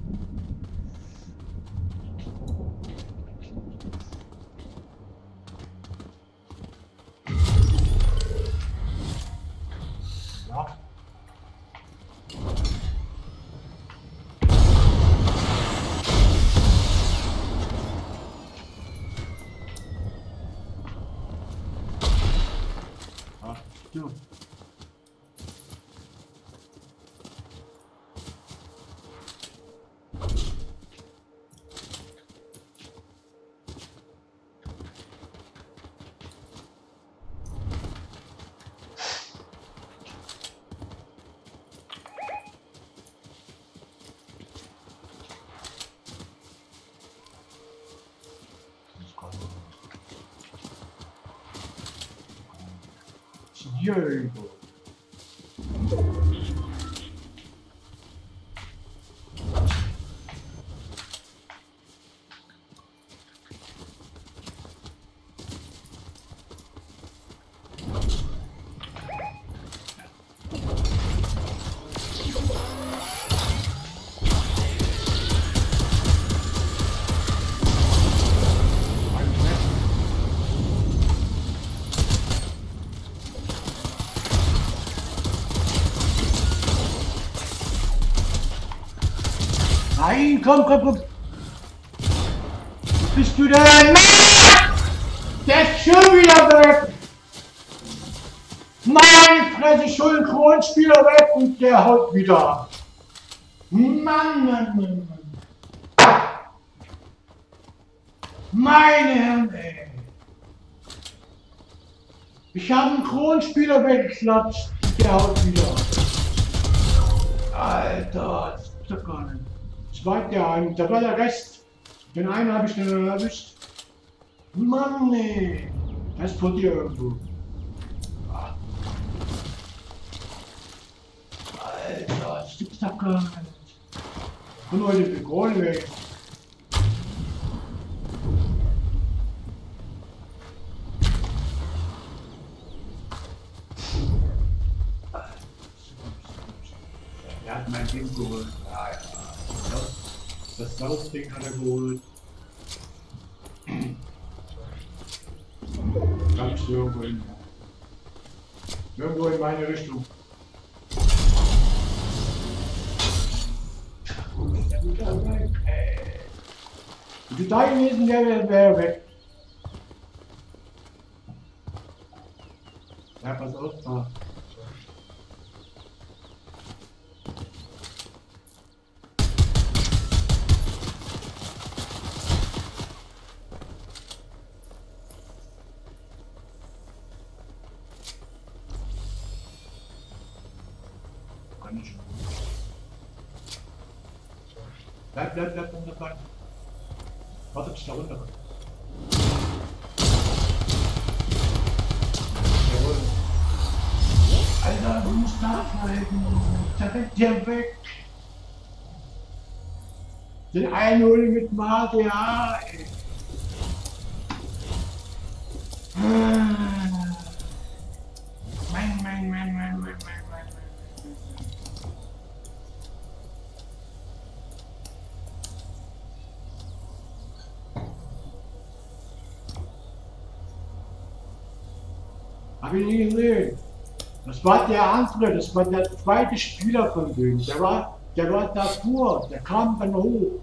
Ja. Ach, so. Hier. Nein, komm, komm, komm. Wo bist du denn? Der ist schon wieder weg. Meine Fresse, schon ein Kronspieler weg und der haut wieder ab. Mann, Mann, Mann, Mann. Meine Herren, ey. Ich habe einen Kronspieler weggeklatscht, der haut wieder ab. Alter, das ist doch gar nicht. Zweit der einen, da war der Rest. Den einen habe ich dann erwischt. Mann, ey. Das ist vor dir irgendwo. Ah. Alter, das gibt's doch gar nicht. Und heute die Krone weg. Er hat mein Ding geholt. Ja, ja. Das Saufding hat er geholt. Ganz irgendwo hin. Irgendwo in meine Richtung. Wenn du da gewesen wäre, wäre er weg. Ja, pass auf, da. Kann ich. Bleib, bleib, bleib, bleib, bleib. Warte, bis da runter. Jawohl. Alter, du musst nachhalten. Da rennt der weg. Den einholen mit dem H D A, ey. Mein, mein, mein, mein, mein, mein, mein. Hab ich nie gesehen. Das war der andere, das war der zweite Spieler von denen. Der war, der war davor, der kam dann hoch.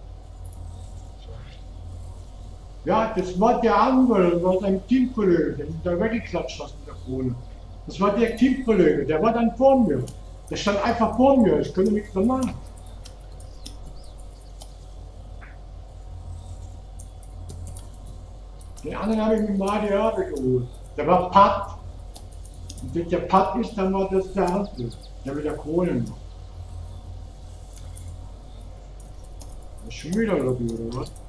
Ja, das war der andere, das war sein Teamkollege, der ist da weggeklatscht aus der Krone. Das war der Teamkollege, der war dann vor mir. Der stand einfach vor mir, ich konnte nichts mehr machen. Den anderen habe ich mit dem A D A geholt. Der war Pat. Und wenn der Pat ist, dann war das der andere, der mit der Krone noch. Das ist schon wieder Lobby, oder was?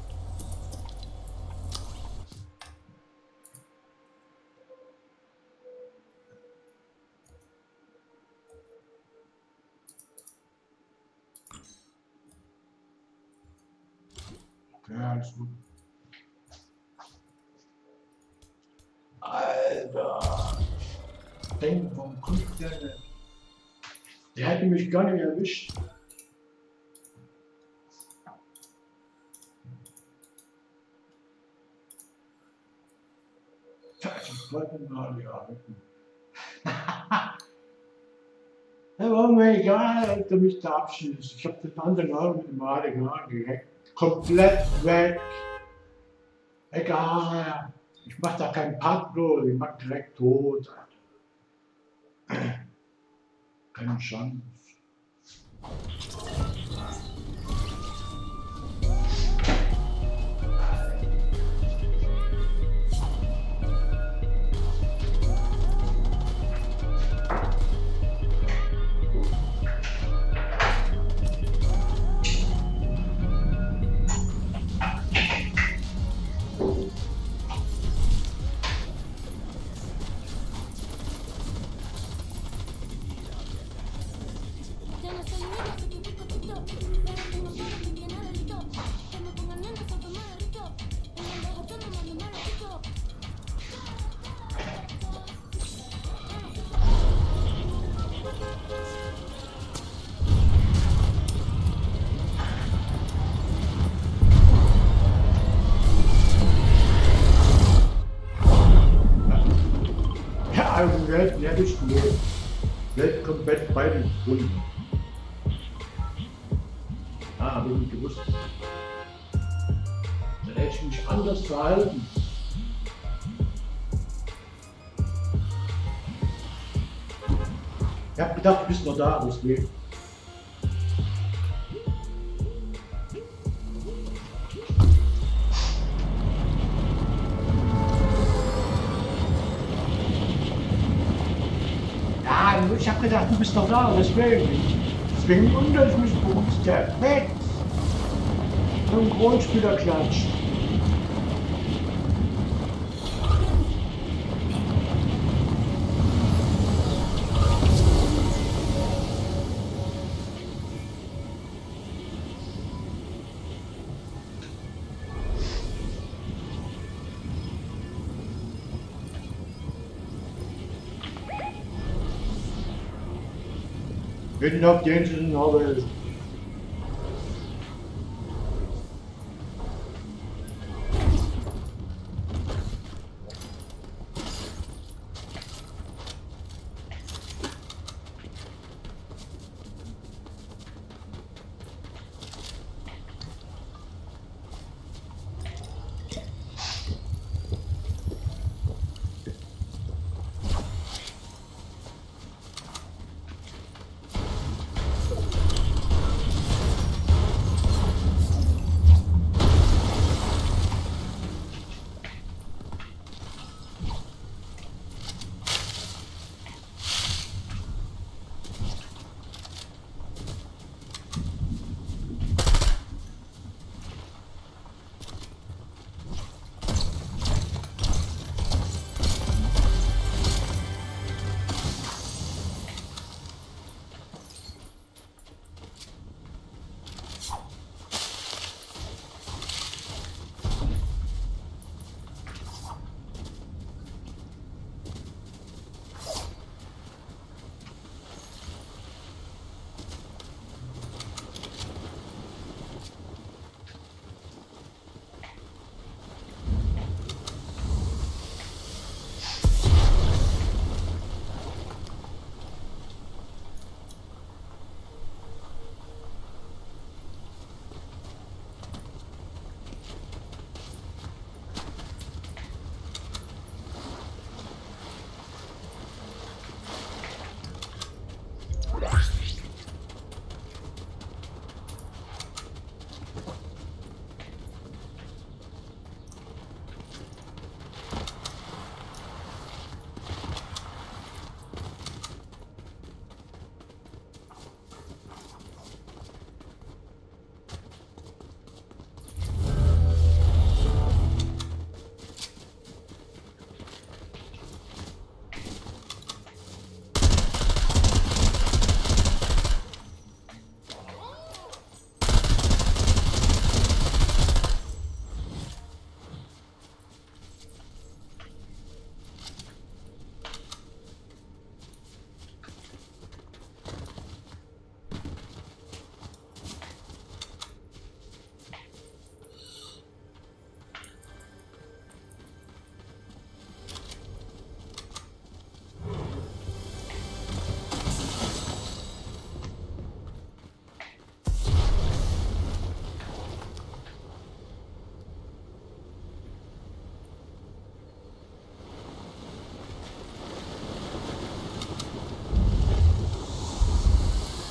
Ja, alles gut. Alter! Denk, warum kommt der denn? Der hätte mich gar nicht erwischt. Das ist voll mal ja. Ja, war mir egal, ob der mich da abschießt. Ich hab den anderen auch mit dem A D A direkt. Komplett weg. Egal. Ich mach da keinen Padlo, ich mach direkt tot. Keine Chance. Also Welt, der ist die Welt komplett bei den Runden. Ah, habe ich nicht gewusst. Dann hätte ich mich anders verhalten. Ich habe gedacht, du bist noch da, deswegen. Ich habe gedacht, du bist noch da, deswegen. Deswegen wundere ich mich, warum ist der weg? So ein Grundspieler klatscht. Hinten auf den Inseln habe ich.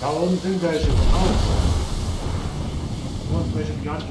Da oben sind welche drauf. Und welche Pflanzen.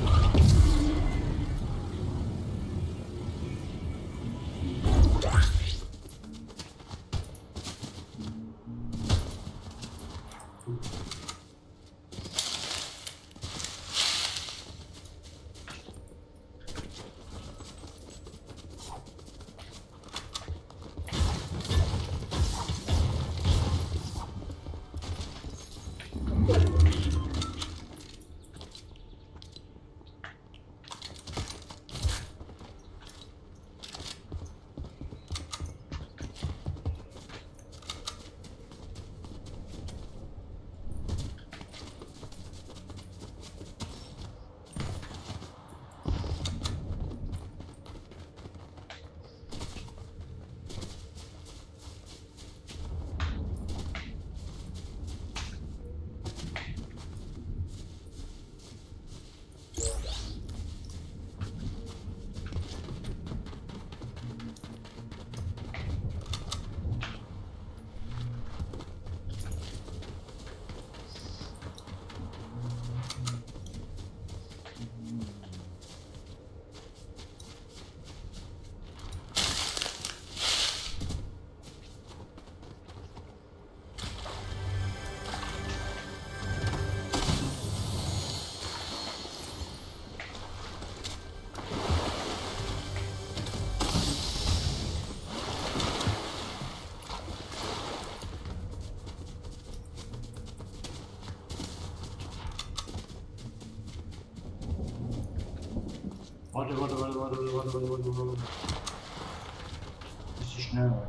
Warte, warte, warte, warte, warte, warte, warte, warte, warte. Bisschen schneller.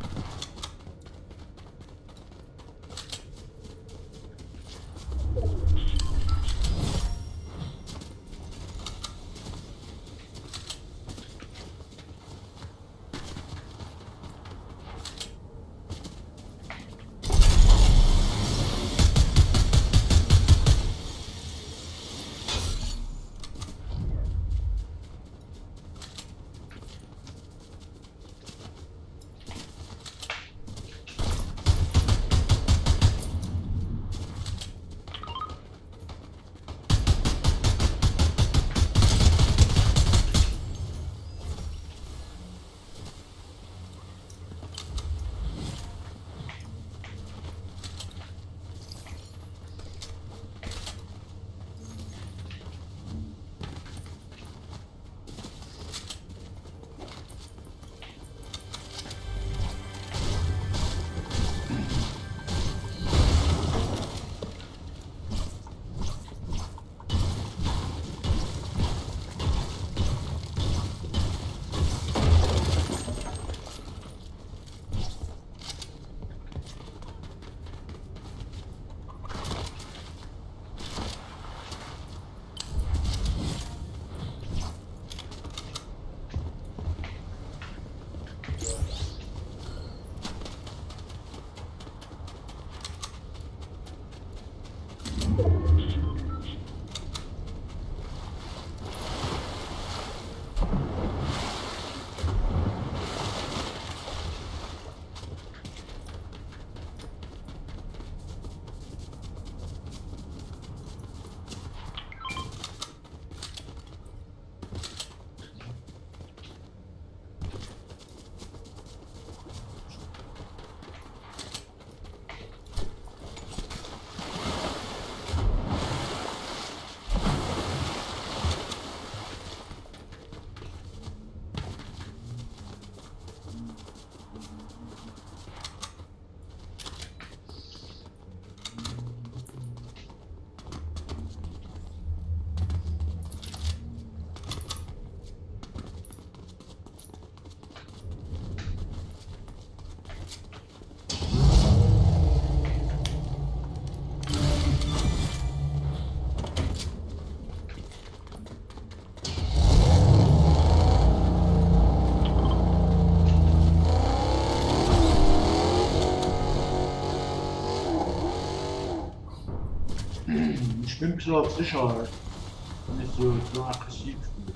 Ich bin ein bisschen auf Sicherheit. Nicht so, so aggressiv spielen.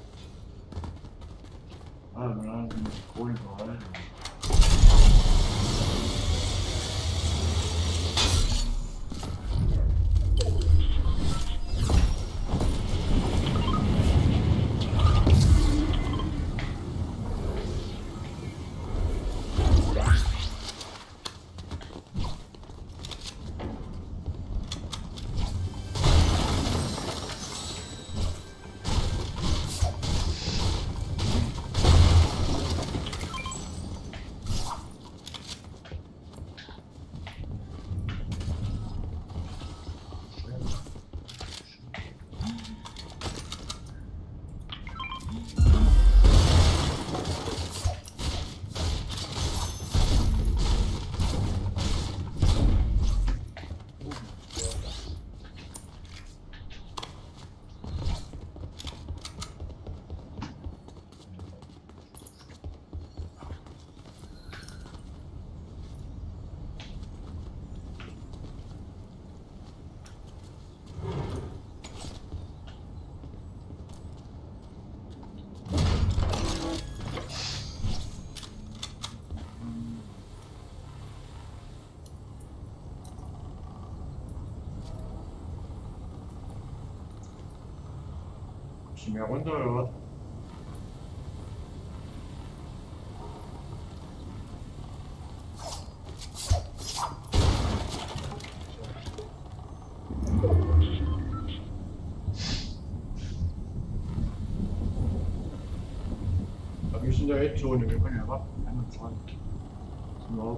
Also, dann bin ich ruhig behalten. bisschen mehr runter, oder was? Aber wir sind in der Endzone, wir können ja warten. einundzwanzig. Sind wir auf.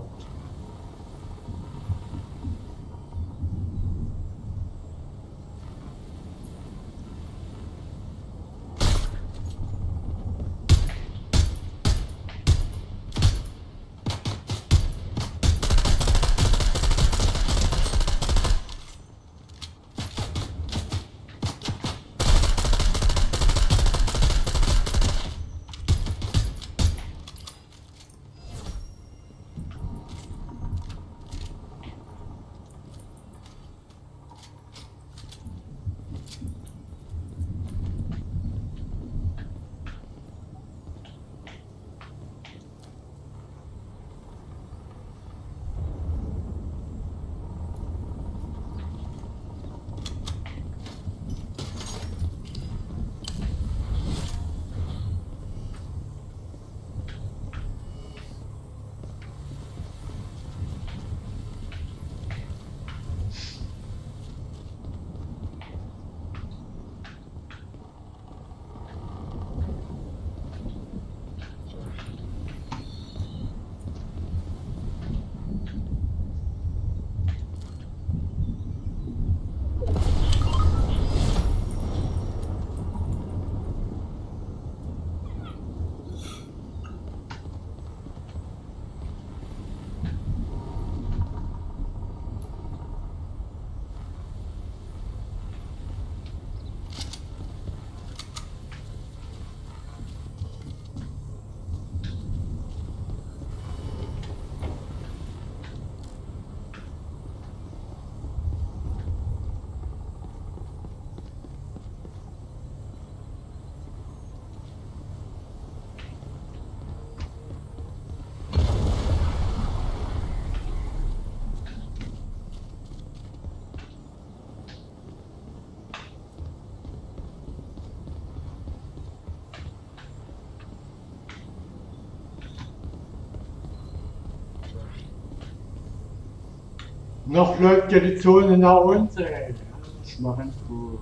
Noch läuft ja die Zone nach uns, ey. Das ist mal ganz gut.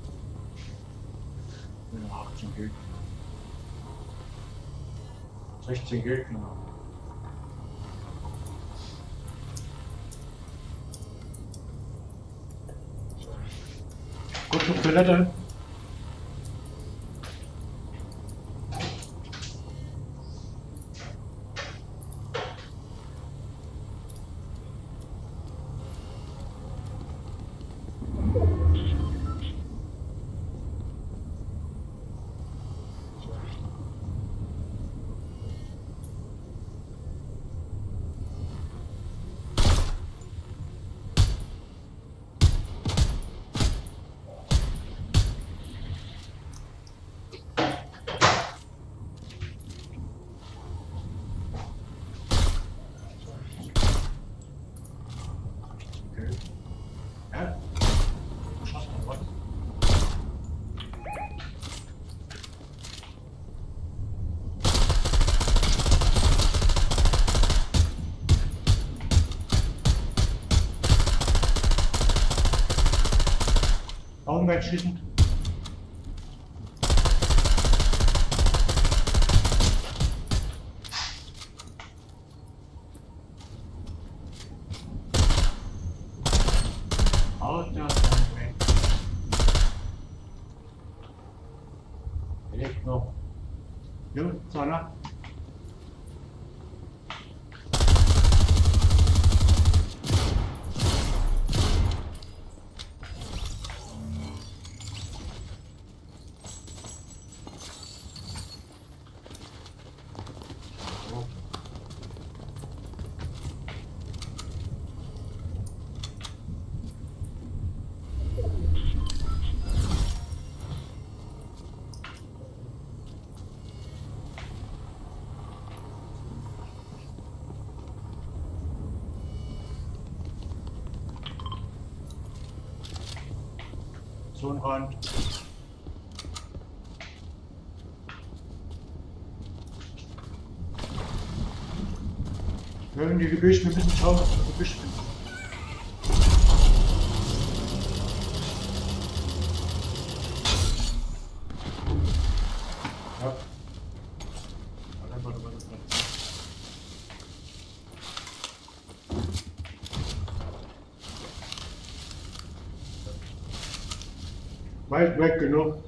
Ja, achtzehn Gegner. sechzehn Gegner. Gut, auf Toilette. Ja. Schaffst du was? Augen wegschießen. Aus der weg. Jetzt noch. Jo, Zahler. Zonenrand. Mögen die Gebüsch, wir müssen schauen, was wir Gebüsch finden. Ja. Warte, warte, warte, warte. Weit weg genug.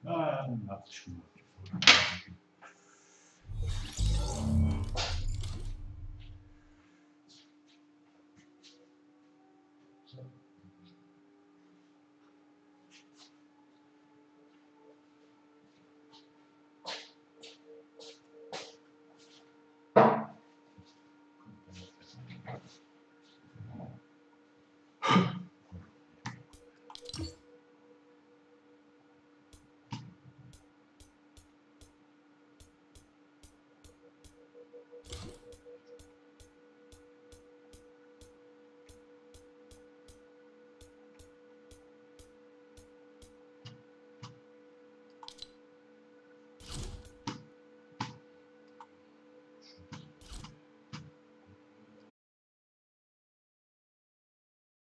Ja, ja, hat sich gemacht. So.